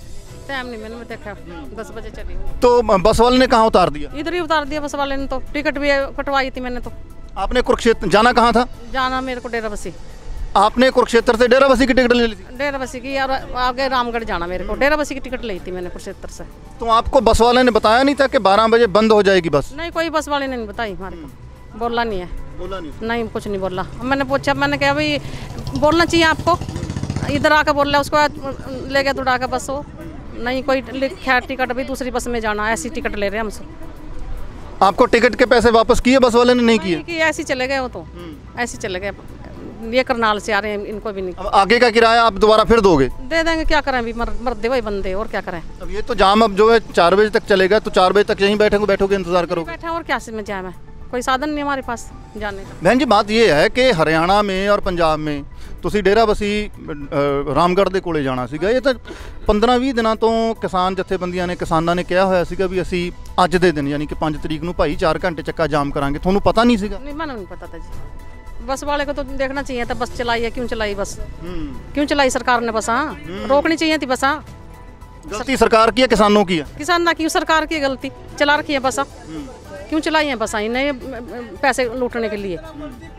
टाइम नहीं मैंने देखा, 10 बजे चली। तो बस वाले ने कहाँ उतार दिया? इधर ही उतार दिया बस वाले ने, तो टिकट भी कटवाई थी मैंने। तो आपने कुरुक्षेत्र जाना कहाँ था? जाना मेरे को डेराबस्सी। आपने कुरुक्षेत्र से डेराबस्सी की टिकट ले ली थी? डेराबस्सी की, और आगे रामगढ़ जाना मेरे को। डेराबस्सी की टिकट ली थी मैंने कुरुक्षेत्र से। तो आपको बस वाले ने बताया नहीं था कि 12 बजे बंद हो जाएगी बस? नहीं, कोई बस वाले ने नहीं बताई हमारे को, बोला नहीं है। बोला नहीं? नहीं, कुछ नहीं बोला। मैंने पूछा, मैंने कहा भाई बोलना चाहिए आपको, इधर आकर बोल रहा, उसको ले गया दौड़ा के बस। वो नहीं कोई लिखा टिकट भी दूसरी बस में जाना, ऐसी टिकट ले रहे हैं हमसे। आपको टिकट के पैसे वापस किए बस वाले ने? नहीं किए कि ऐसे चले गए वो, तो ऐसे चले गए। ये करनाल से आ रहे हैं, इनको भी नहीं। अब आगे का किराया आप दोबारा फिर दोगे? दे देंगे, क्या करें, अभी मरदे हुए बंदे, और क्या करें। अब ये तो जाम अब जो है 4 बजे तक चलेगा, तो 4 बजे तक यहीं बैठोगे इंतजार करोगे? बैठे, और क्या में जाए, मैं कोई साधन नहीं हमारे पास जाने का। बहन जी, बात ये है कि हरियाणा में और पंजाब में ਤੁਸੀਂ ਡੇਰਾਬੱਸੀ ਰਾਮਗੜ੍ਹ ਦੇ ਕੋਲੇ ਜਾਣਾ ਸੀਗਾ। ਇਹ ਤਾਂ 15-20 ਦਿਨਾਂ ਤੋਂ ਕਿਸਾਨ ਜਥੇਬੰਦੀਆਂ ਨੇ, ਕਿਸਾਨਾਂ ਨੇ ਕਿਹਾ ਹੋਇਆ ਸੀਗਾ ਵੀ ਅਸੀਂ ਅੱਜ ਦੇ ਦਿਨ ਯਾਨੀ ਕਿ 5 ਤਰੀਕ ਨੂੰ ਭਾਈ 4 ਘੰਟੇ ਚੱਕਾ ਜਾਮ ਕਰਾਂਗੇ। ਤੁਹਾਨੂੰ ਪਤਾ ਨਹੀਂ ਸੀਗਾ? नहीं, मैंने नहीं पता था जी। बस वाले को तो देखना चाहिए था, बस चलाई है, क्यों चलाई बस, क्यों चलाई सरकार ने बस? हाँ, रोकनी चाहिए थी बस। हाँ, गलती सरकार की है, किसानों की है? किसान ना क्यों, सरकार की गलती, चला रखी है बस। क्यों चलाई है बस? इन्हें पैसे लूटने के लिए।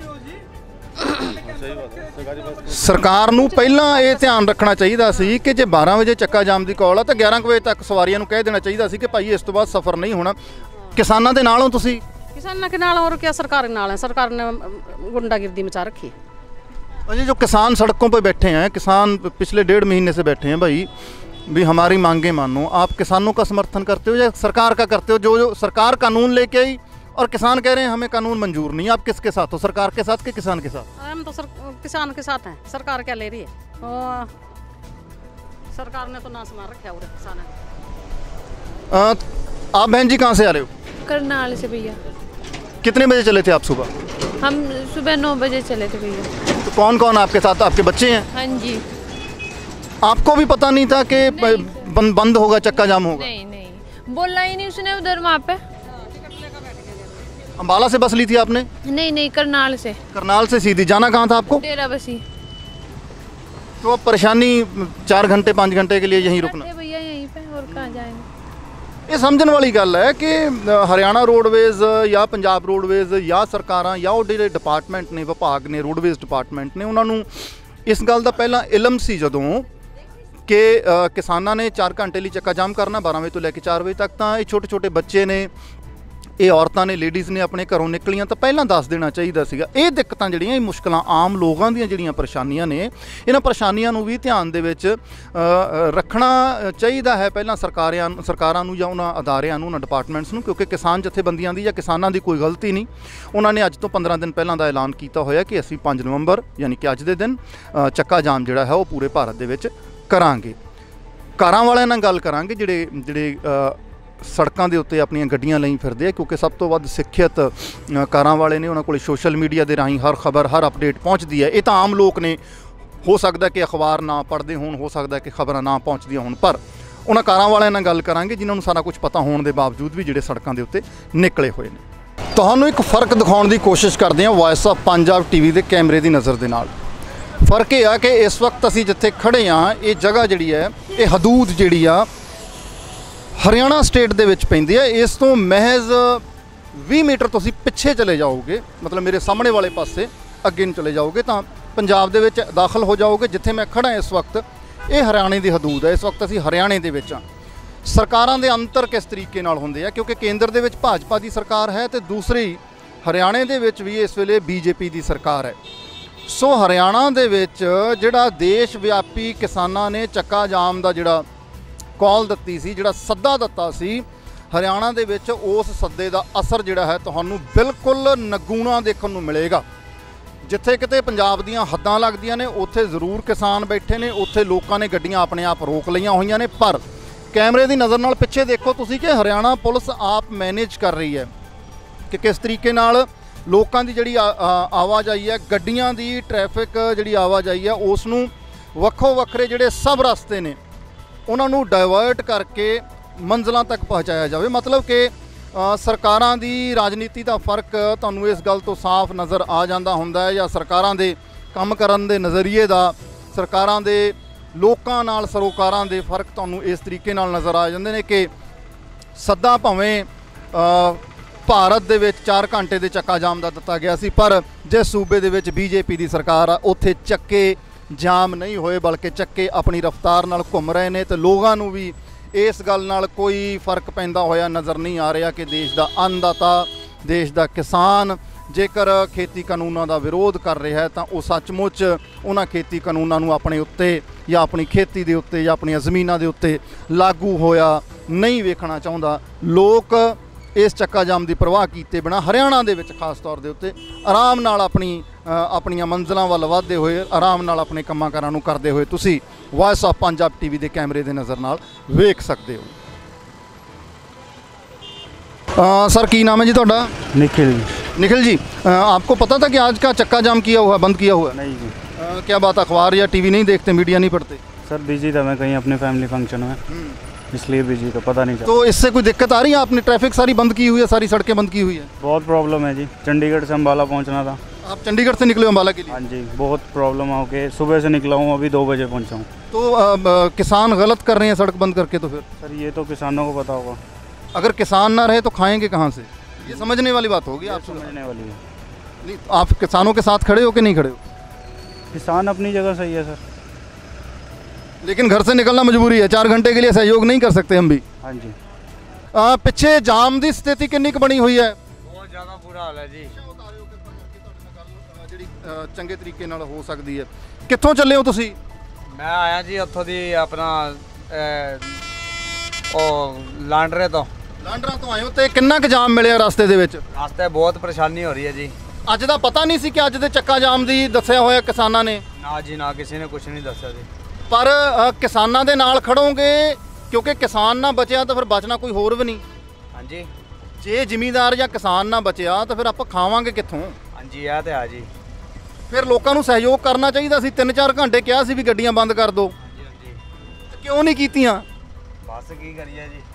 ਸਰਕਾਰ ਨੂੰ ਪਹਿਲਾਂ ਇਹ ਧਿਆਨ ਰੱਖਣਾ ਚਾਹੀਦਾ ਸੀ ਕਿ ਜੇ 12 ਵਜੇ ਚੱਕਾ ਜਾਮ ਦੀ ਕਾਲ ਆ ਤਾਂ 11 ਵਜੇ ਤੱਕ ਸਵਾਰੀਆਂ ਨੂੰ ਕਹਿ ਦੇਣਾ ਚਾਹੀਦਾ ਸੀ ਕਿ ਭਾਈ ਇਸ ਤੋਂ ਬਾਅਦ ਸਫ਼ਰ ਨਹੀਂ ਹੋਣਾ। ਕਿਸਾਨਾਂ ਦੇ ਨਾਲ ਹੋ ਤੁਸੀਂ? किसानों के नाल, और क्या सरकार के नाल है। सरकार ने गुंडागिर्दी मचा रखी है। अजय, जो किसान सड़कों पर बैठे हैं, किसान पिछले 1.5 महीने से बैठे हैं भाई, भी हमारी मांगे मानो। आप किसानों का समर्थन करते हो या सरकार का करते हो? जो सरकार कानून लेके आई और किसान कह रहे हैं हमें कानून मंजूर नहीं, आप किसके साथ हो, सरकार के साथ कि किसान के साथ? हम तो किसान के साथ हैं। सरकार क्या ले रही है? सरकार ने तो नाश मार रखा है किसान है। आप बहन जी कहाँ से आ रहे हो? करनाल से भैया। कितने बजे चले थे आप सुबह? हम सुबह 9 बजे चले थे भैया। तो कौन कौन आपके साथ? आपके बच्चे हैं? हाँ जी। आपको भी पता नहीं था कि बंद होगा, चक्का जाम होगा? नहीं नहीं, बोला ही नहीं उसने उधर वहाँ पे। अम्बाला से बस ली थी आपने? नहीं नहीं, करनाल से। करनाल से सीधी जाना कहाँ था आपको? डेराबस्सी। तो अब परेशानी 4 घंटे 5 घंटे के लिए यहीं रुकना भैया, यहीं पे, और कहाँ जाएंगे। ਇਹ ਸਮਝਣ ਵਾਲੀ ਗੱਲ ਹੈ ਕਿ ਹਰਿਆਣਾ ਰੋਡਵੇਜ਼ ਜਾਂ ਪੰਜਾਬ ਰੋਡਵੇਜ਼ ਜਾਂ ਸਰਕਾਰਾਂ ਜਾਂ ਉਹ ਜਿਹੜੇ ਡਿਪਾਰਟਮੈਂਟ ਨੇ, ਵਿਭਾਗ ਨੇ, ਰੋਡਵੇਜ਼ ਡਿਪਾਰਟਮੈਂਟ ਨੇ, ਉਹਨਾਂ ਨੂੰ ਇਸ ਗੱਲ ਦਾ ਪਹਿਲਾਂ ਇਲਮ ਸੀ ਜਦੋਂ ਕਿ ਕਿਸਾਨਾਂ ਨੇ 4 ਘੰਟੇ ਲਈ ਚੱਕਾ ਜਾਮ ਕਰਨਾ 12 ਵਜੇ ਤੋਂ ਲੈ ਕੇ 4 ਵਜੇ ਤੱਕ, ਤਾਂ ਇਹ ਛੋਟੇ ਛੋਟੇ ਬੱਚੇ ਨੇ, ਇਹ ਔਰਤਾਂ ਨੇ, ਲੇਡੀਜ਼ ਨੇ ਆਪਣੇ ਘਰੋਂ ਨਿਕਲੀਆਂ ਤਾਂ ਪਹਿਲਾਂ ਦੱਸ ਦੇਣਾ ਚਾਹੀਦਾ ਸੀਗਾ। ਇਹ ਦਿੱਕਤਾਂ ਜਿਹੜੀਆਂ, ਇਹ ਮੁਸ਼ਕਲਾਂ ਆਮ ਲੋਕਾਂ ਦੀਆਂ ਜਿਹੜੀਆਂ ਪਰੇਸ਼ਾਨੀਆਂ ਨੇ, ਇਹਨਾਂ ਪਰੇਸ਼ਾਨੀਆਂ ਨੂੰ ਵੀ ਧਿਆਨ ਦੇ ਵਿੱਚ ਰੱਖਣਾ ਚਾਹੀਦਾ ਹੈ ਪਹਿਲਾਂ ਸਰਕਾਰਾਂ ਨੂੰ ਜਾਂ ਉਹਨਾਂ ਅਦਾਰਿਆਂ ਨੂੰ, ਉਹਨਾਂ ਡਿਪਾਰਟਮੈਂਟਸ ਨੂੰ, ਕਿਉਂਕਿ ਕਿਸਾਨ ਜਥੇਬੰਦੀਆਂ ਦੀ ਜਾਂ ਕਿਸਾਨਾਂ ਦੀ ਕੋਈ ਗਲਤੀ ਨਹੀਂ। ਉਹਨਾਂ ਨੇ ਅੱਜ ਤੋਂ 15 ਦਿਨ ਪਹਿਲਾਂ ਦਾ ਐਲਾਨ ਕੀਤਾ ਹੋਇਆ ਕਿ ਅਸੀਂ 5 ਨਵੰਬਰ ਯਾਨੀ ਕਿ ਅੱਜ ਦੇ ਦਿਨ ਚੱਕਾ ਜਾਮ ਜਿਹੜਾ ਹੈ ਉਹ ਪੂਰੇ ਭਾਰਤ ਦੇ ਵਿੱਚ ਕਰਾਂਗੇ। ਕਾਰਾਂ ਵਾਲਿਆਂ ਨਾਲ ਗੱਲ ਕਰਾਂਗੇ ਜਿਹੜੇ ਸੜਕਾਂ ਦੇ ਉੱਤੇ ਆਪਣੀਆਂ ਗੱਡੀਆਂ ਲਈ ਫਿਰਦੇ ਆ, ਕਿਉਂਕਿ ਸਭ ਤੋਂ ਵੱਧ ਸਿੱਖਿਅਤ ਕਾਰਾਂ ਵਾਲੇ ਨੇ। ਉਹਨਾਂ ਕੋਲ ਸੋਸ਼ਲ ਮੀਡੀਆ ਦੇ ਰਾਹੀਂ ਹਰ ਖਬਰ, ਹਰ ਅਪਡੇਟ ਪਹੁੰਚਦੀ ਹੈ। ਇਹ ਤਾਂ ਆਮ ਲੋਕ ਨੇ, ਹੋ ਸਕਦਾ ਕਿ ਅਖਬਾਰ ਨਾ ਪੜ੍ਹਦੇ ਹੋਣ, ਹੋ ਸਕਦਾ ਕਿ ਖਬਰਾਂ ਨਾ ਪਹੁੰਚਦੀਆਂ ਹੋਣ, ਪਰ ਉਹਨਾਂ ਕਾਰਾਂ ਵਾਲਿਆਂ ਨਾਲ ਗੱਲ ਕਰਾਂਗੇ ਜਿਨ੍ਹਾਂ ਨੂੰ ਸਾਰਾ ਕੁਝ ਪਤਾ ਹੋਣ ਦੇ ਬਾਵਜੂਦ ਵੀ ਜਿਹੜੇ ਸੜਕਾਂ ਦੇ ਉੱਤੇ ਨਿਕਲੇ ਹੋਏ ਨੇ। ਤੁਹਾਨੂੰ ਇੱਕ ਫਰਕ ਦਿਖਾਉਣ ਦੀ ਕੋਸ਼ਿਸ਼ ਕਰਦੇ ਹਾਂ ਵਾਇਸ ਆਫ ਪੰਜਾਬ ਟੀਵੀ ਦੇ ਕੈਮਰੇ ਦੀ ਨਜ਼ਰ ਦੇ ਨਾਲ। ਫਰਕ ਇਹ ਆ ਕਿ ਇਸ ਵਕਤ ਅਸੀਂ ਜਿੱਥੇ ਖੜੇ ਹਾਂ, ਇਹ ਜਗ੍ਹਾ ਜਿਹੜੀ ਹੈ, ਇਹ ਹਦੂਦ ਜਿਹੜੀ ਆ ਹਰਿਆਣਾ ਸਟੇਟ ਦੇ ਵਿੱਚ ਪੈਂਦੀ ਹੈ। ਇਸ ਤੋਂ ਮਹਿਜ਼ 20 ਮੀਟਰ ਤੁਸੀਂ ਪਿੱਛੇ ਚਲੇ ਜਾਓਗੇ, ਮਤਲਬ ਮੇਰੇ ਸਾਹਮਣੇ ਵਾਲੇ ਪਾਸੇ ਅੱਗੇ ਨੂੰ ਚਲੇ ਜਾਓਗੇ ਤਾਂ ਪੰਜਾਬ ਦੇ ਵਿੱਚ ਦਾਖਲ ਹੋ ਜਾਓਗੇ। ਜਿੱਥੇ ਮੈਂ ਖੜਾ ਇਸ ਵਕਤ, ਇਹ ਹਰਿਆਣੇ ਦੀ ਹਦੂਦ ਹੈ। ਇਸ ਵਕਤ ਅਸੀਂ ਹਰਿਆਣੇ ਦੇ ਵਿੱਚ ਹਾਂ। ਸਰਕਾਰਾਂ ਦੇ ਅੰਤਰ ਕਿਸ ਤਰੀਕੇ ਨਾਲ ਹੁੰਦੇ ਆ, ਕਿਉਂਕਿ ਕੇਂਦਰ ਦੇ ਵਿੱਚ ਭਾਜਪਾ ਦੀ ਸਰਕਾਰ ਹੈ ਤੇ ਦੂਸਰੀ ਹਰਿਆਣੇ ਦੇ ਵਿੱਚ ਵੀ ਇਸ ਵੇਲੇ ਬੀਜੇਪੀ ਦੀ ਸਰਕਾਰ ਹੈ। ਸੋ ਹਰਿਆਣਾ ਦੇ ਵਿੱਚ ਜਿਹੜਾ ਦੇਸ਼ ਵਿਆਪੀ ਕਿਸਾਨਾਂ ਨੇ ਚੱਕਾ ਜਾਮ ਦਾ ਜਿਹੜਾ ਕਾਲ ਦਿੱਤੀ ਸੀ, ਜਿਹੜਾ ਸੱਦਾ ਦਿੱਤਾ ਸੀ, ਹਰਿਆਣਾ ਦੇ ਵਿੱਚ ਉਸ ਸੱਦੇ ਦਾ ਅਸਰ ਜਿਹੜਾ ਹੈ ਤੁਹਾਨੂੰ ਬਿਲਕੁਲ ਨਗੂਣਾ ਦੇਖਣ ਨੂੰ ਮਿਲੇਗਾ। ਜਿੱਥੇ ਕਿਤੇ ਪੰਜਾਬ ਦੀਆਂ ਹੱਦਾਂ ਲੱਗਦੀਆਂ ਨੇ ਉੱਥੇ ਜ਼ਰੂਰ ਕਿਸਾਨ ਬੈਠੇ ਨੇ, ਉੱਥੇ ਲੋਕਾਂ ਨੇ ਗੱਡੀਆਂ ਆਪਣੇ ਆਪ ਰੋਕ ਲਈਆਂ ਹੋਈਆਂ ਨੇ। ਪਰ ਕੈਮਰੇ ਦੀ ਨਜ਼ਰ ਨਾਲ ਪਿੱਛੇ ਦੇਖੋ ਤੁਸੀਂ ਕਿ ਹਰਿਆਣਾ ਪੁਲਿਸ ਆਪ ਮੈਨੇਜ ਕਰ ਰਹੀ ਹੈ ਕਿ ਕਿਸ ਤਰੀਕੇ ਨਾਲ ਲੋਕਾਂ ਦੀ ਜਿਹੜੀ ਆਵਾਜਾਈ ਹੈ, ਗੱਡੀਆਂ ਦੀ ਟ੍ਰੈਫਿਕ ਜਿਹੜੀ ਆਵਾਜਾਈ ਹੈ, ਉਸ ਨੂੰ ਵੱਖੋ ਵੱਖਰੇ ਜਿਹੜੇ ਸਭ ਰਸਤੇ ਨੇ ਉਹਨਾਂ ਨੂੰ ਡਾਇਵਰਟ ਕਰਕੇ ਮੰਜ਼ਿਲਾਂ ਤੱਕ ਪਹੁੰਚਾਇਆ ਜਾਵੇ। ਮਤਲਬ ਕਿ ਸਰਕਾਰਾਂ ਦੀ ਰਾਜਨੀਤੀ ਦਾ ਫਰਕ ਤੁਹਾਨੂੰ ਇਸ ਗੱਲ ਤੋਂ ਸਾਫ਼ ਨਜ਼ਰ ਆ ਜਾਂਦਾ ਹੁੰਦਾ ਹੈ, ਜਾਂ ਸਰਕਾਰਾਂ ਦੇ ਕੰਮ ਕਰਨ ਦੇ ਨਜ਼ਰੀਏ ਦਾ, ਸਰਕਾਰਾਂ ਦੇ ਲੋਕਾਂ ਨਾਲ ਸਰੋਕਾਰਾਂ ਦੇ ਫਰਕ ਤੁਹਾਨੂੰ ਇਸ ਤਰੀਕੇ ਨਾਲ ਨਜ਼ਰ ਆ ਜਾਂਦੇ ਨੇ ਕਿ ਸੱਦਾ ਭਾਵੇਂ ਭਾਰਤ ਦੇ ਵਿੱਚ 4 ਘੰਟੇ ਦੇ ਚੱਕਾ ਜਾਮ ਦਾ ਦਿੱਤਾ ਗਿਆ ਸੀ, ਪਰ ਜਿਸ ਸੂਬੇ ਦੇ ਵਿੱਚ ਬੀਜੇਪੀ ਦੀ ਸਰਕਾਰ ਆ ਉੱਥੇ ਚੱਕੇ ਜਾਮ ਨਹੀਂ ਹੋਏ, ਬਲਕਿ ਚੱਕੇ ਆਪਣੀ ਰਫ਼ਤਾਰ ਨਾਲ ਘੁੰਮ ਰਹੇ ਨੇ ਤੇ ਲੋਕਾਂ ਨੂੰ ਵੀ ਇਸ ਗੱਲ ਨਾਲ ਕੋਈ ਫਰਕ ਪੈਂਦਾ ਹੋਇਆ ਨਜ਼ਰ ਨਹੀਂ ਆ ਰਿਹਾ ਕਿ ਦੇਸ਼ ਦਾ ਅੰਨਦਾਤਾ, ਦੇਸ਼ ਦਾ ਕਿਸਾਨ ਜੇਕਰ ਖੇਤੀ ਕਾਨੂੰਨਾਂ ਦਾ ਵਿਰੋਧ ਕਰ ਰਿਹਾ ਹੈ ਤਾਂ ਉਹ ਸੱਚਮੁੱਚ ਉਹਨਾਂ ਖੇਤੀ ਕਾਨੂੰਨਾਂ ਨੂੰ ਆਪਣੇ ਉੱਤੇ ਜਾਂ ਆਪਣੀ ਖੇਤੀ ਦੇ ਉੱਤੇ ਜਾਂ ਆਪਣੀਆਂ ਜ਼ਮੀਨਾਂ ਦੇ ਉੱਤੇ ਲਾਗੂ ਹੋਇਆ ਨਹੀਂ ਵੇਖਣਾ ਚਾਹੁੰਦਾ। ਲੋਕ ਇਸ ਚੱਕਾ ਜਾਮ ਦੀ ਪਰਵਾਹ ਕੀਤੇ ਬਿਨਾਂ ਹਰਿਆਣਾ ਦੇ ਵਿੱਚ ਖਾਸ ਤੌਰ ਦੇ ਉੱਤੇ ਆਰਾਮ ਨਾਲ ਆਪਣੀਆਂ ਮੰਜ਼ਿਲਾਂ ਵੱਲ ਵਧਦੇ ਹੋਏ, ਆਰਾਮ ਨਾਲ ਆਪਣੇ ਕੰਮਾਂ ਕਾਰਾਂ ਨੂੰ ਕਰਦੇ ਹੋਏ ਤੁਸੀਂ ਵਾਇਸ ਆਫ ਪੰਜਾਬ ਟੀਵੀ ਦੇ ਕੈਮਰੇ ਦੇ ਨਜ਼ਰ ਨਾਲ ਵੇਖ ਸਕਦੇ ਹੋ। सर की नाम है जी ਤੁਹਾਡਾ? निखिल। निखिल जी, आपको पता था कि आज का चक्का जाम किया हुआ, बंद किया हुआ? नहीं जी। क्या बात, अखबार या टीवी नहीं देखते, मीडिया नहीं पढ़ते? सर बिजी था मैं कहीं अपने फैमिली फंक्शन में, इसलिए बिजी था, पता नहीं चला। तो इससे कोई दिक्कत आ रही है? आपने ट्रैफिक सारी बंद की हुई है, सारी सड़कें बंद की हुई है? बहुत प्रॉब्लम है जी, चंडीगढ़ से अम्बाला पहुंचना था। आप चंडीगढ़ से निकले हो अम्बाला के लिए? हाँ जी, बहुत प्रॉब्लम हो के सुबह से निकला हूँ, अभी 2 बजे पहुँचा हूँ। तो किसान गलत कर रहे हैं सड़क बंद करके? तो फिर सर ये तो किसानों को पता होगा। अगर किसान ना रहे तो खाएंगे कहाँ से? ये समझने वाली बात होगी। आप समझने वाली है नहीं, आप किसानों के साथ खड़े हो कि नहीं खड़े हो? किसान अपनी जगह सही है सर, लेकिन घर से निकलना मजबूरी है, 4 घंटे के लिए सहयोग नहीं कर सकते हम भी। हाँ जी। पिछे जाम की स्थिति कितनी क बनी हुई है? बहुत ज़्यादा बुरा हाल है जी। ਜਿਹੜੀ ਚੰਗੇ ਤਰੀਕੇ ਨਾਲ ਹੋ ਸਕਦੀ ਹੈ। ਕਿੱਥੋਂ ਚੱਲੇ ਹੋ ਤੁਸੀਂ? ਮੈਂ ਆਇਆ ਜੀ ਉੱਥੋਂ ਦੀ ਆਪਣਾ ਉਹ ਲਾਂਡਰੇ ਤੋਂ। ਲਾਂਡਰਾ ਤੋਂ ਆਏ ਹੋ ਤੇ ਕਿੰਨਾ ਕੁ ਜਾਮ ਮਿਲਿਆ ਰਸਤੇ ਦੇ ਵਿੱਚ? ਰਸਤੇ ਬਹੁਤ ਪਰੇਸ਼ਾਨੀ ਹੋ ਰਹੀ ਹੈ ਜੀ। ਅੱਜ ਦਾ ਪਤਾ ਨਹੀਂ ਸੀ ਕਿ ਅੱਜ ਦੇ ਚੱਕਾ ਜਾਮ ਦੀ ਦੱਸਿਆ ਹੋਇਆ ਕਿਸਾਨਾਂ ਨੇ? ਨਾ ਜੀ ਨਾ, ਕਿਸੇ ਨੇ ਕੁਝ ਨਹੀਂ ਦੱਸਿਆ ਜੀ। ਪਰ ਕਿਸਾਨਾਂ ਦੇ ਨਾਲ ਖੜੋਗੇ ਕਿਉਂਕਿ ਕਿਸਾਨ ਨਾ ਬਚਿਆ ਤਾਂ ਫਿਰ ਬਚਣਾ ਕੋਈ ਹੋਰ ਵੀ ਨਹੀਂ। ਹਾਂਜੀ। ਜੇ ਜ਼ਿਮੀਂਦਾਰ ਜਾਂ ਕਿਸਾਨ ਨਾ ਬਚਿਆ ਤਾਂ ਫਿਰ ਆਪਾਂ ਖਾਵਾਂਗੇ ਕਿੱਥੋਂ? ਹਾਂਜੀ ਇਹ ਤੇ ਆ ਜੀ। ਫਿਰ ਲੋਕਾਂ ਨੂੰ ਸਹਿਯੋਗ ਕਰਨਾ ਚਾਹੀਦਾ ਸੀ। 3-4 ਘੰਟੇ ਕਿਹਾ ਸੀ ਵੀ ਗੱਡੀਆਂ ਬੰਦ ਕਰ ਦਿਓ, ਕਿਉਂ ਨਹੀਂ ਕੀਤੀਆਂ? ਬਸ ਕੀ ਕਰੀਏ ਜੀ,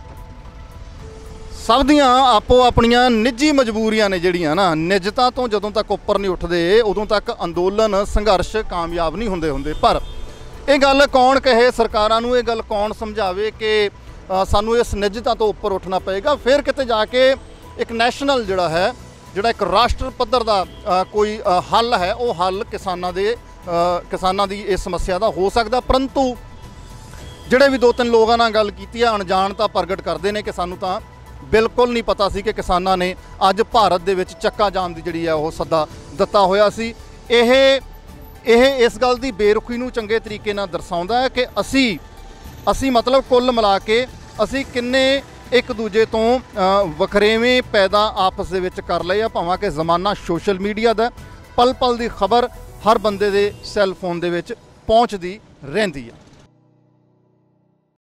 ਸਭ ਦੀਆਂ ਆਪੋ ਆਪਣੀਆਂ ਨਿੱਜੀ ਮਜਬੂਰੀਆਂ ਨੇ ਜਿਹੜੀਆਂ ਨਾ, ਨਿੱਜਤਾ ਤੋਂ ਜਦੋਂ ਤੱਕ ਉੱਪਰ ਨਹੀਂ ਉੱਠਦੇ ਉਦੋਂ ਤੱਕ ਅੰਦੋਲਨ ਸੰਘਰਸ਼ ਕਾਮਯਾਬ ਨਹੀਂ ਹੁੰਦੇ। ਪਰ ਇਹ ਗੱਲ ਕੌਣ ਕਹੇ ਸਰਕਾਰਾਂ ਨੂੰ, ਇਹ ਗੱਲ ਕੌਣ ਸਮਝਾਵੇ ਕਿ ਸਾਨੂੰ ਇਸ ਨਿੱਜਤਾ ਤੋਂ ਉੱਪਰ ਉੱਠਣਾ ਪਏਗਾ। ਫਿਰ ਕਿਤੇ ਜਾ ਕੇ ਇੱਕ ਨੈਸ਼ਨਲ ਜਿਹੜਾ ਇੱਕ ਰਾਸ਼ਟਰ ਪੱਧਰ ਦਾ ਕੋਈ ਹੱਲ ਹੈ, ਉਹ ਹੱਲ ਕਿਸਾਨਾਂ ਦੀ ਇਸ ਸਮੱਸਿਆ ਦਾ ਹੋ ਸਕਦਾ। ਪਰੰਤੂ ਜਿਹੜੇ ਵੀ 2-3 ਲੋਕਾਂ ਨਾਲ ਗੱਲ ਕੀਤੀ ਹੈ, ਅਣਜਾਣਤਾ ਪ੍ਰਗਟ ਕਰਦੇ ਨੇ ਕਿ ਸਾਨੂੰ ਤਾਂ ਬਿਲਕੁਲ ਨਹੀਂ ਪਤਾ ਸੀ ਕਿ ਕਿਸਾਨਾਂ ਨੇ ਅੱਜ ਭਾਰਤ ਦੇ ਵਿੱਚ ਚੱਕਾ ਜਾਮ ਦੀ ਜਿਹੜੀ ਹੈ ਉਹ ਸੱਦਾ ਦਿੱਤਾ ਹੋਇਆ ਸੀ। ਇਹ ਇਸ ਗੱਲ ਦੀ ਬੇਰੁਖੀ ਨੂੰ ਚੰਗੇ ਤਰੀਕੇ ਨਾਲ ਦਰਸਾਉਂਦਾ ਹੈ ਕਿ ਅਸੀਂ ਮਤਲਬ ਕੁੱਲ ਮਿਲਾ ਕੇ ਅਸੀਂ ਕਿੰਨੇ ਇੱਕ ਦੂਜੇ ਤੋਂ ਵਖਰੇਵੇਂ ਪੈਦਾ ਆਪਸ ਦੇ ਵਿੱਚ ਕਰ ਲਏ ਆ। ਭਾਵੇਂ ਕਿ ਜ਼ਮਾਨਾ ਸੋਸ਼ਲ ਮੀਡੀਆ ਦਾ, ਪਲ ਪਲ ਦੀ ਖਬਰ ਹਰ ਬੰਦੇ ਦੇ ਸੈੱਲ ਫੋਨ ਦੇ ਵਿੱਚ ਪਹੁੰਚਦੀ ਰਹਿੰਦੀ ਆ।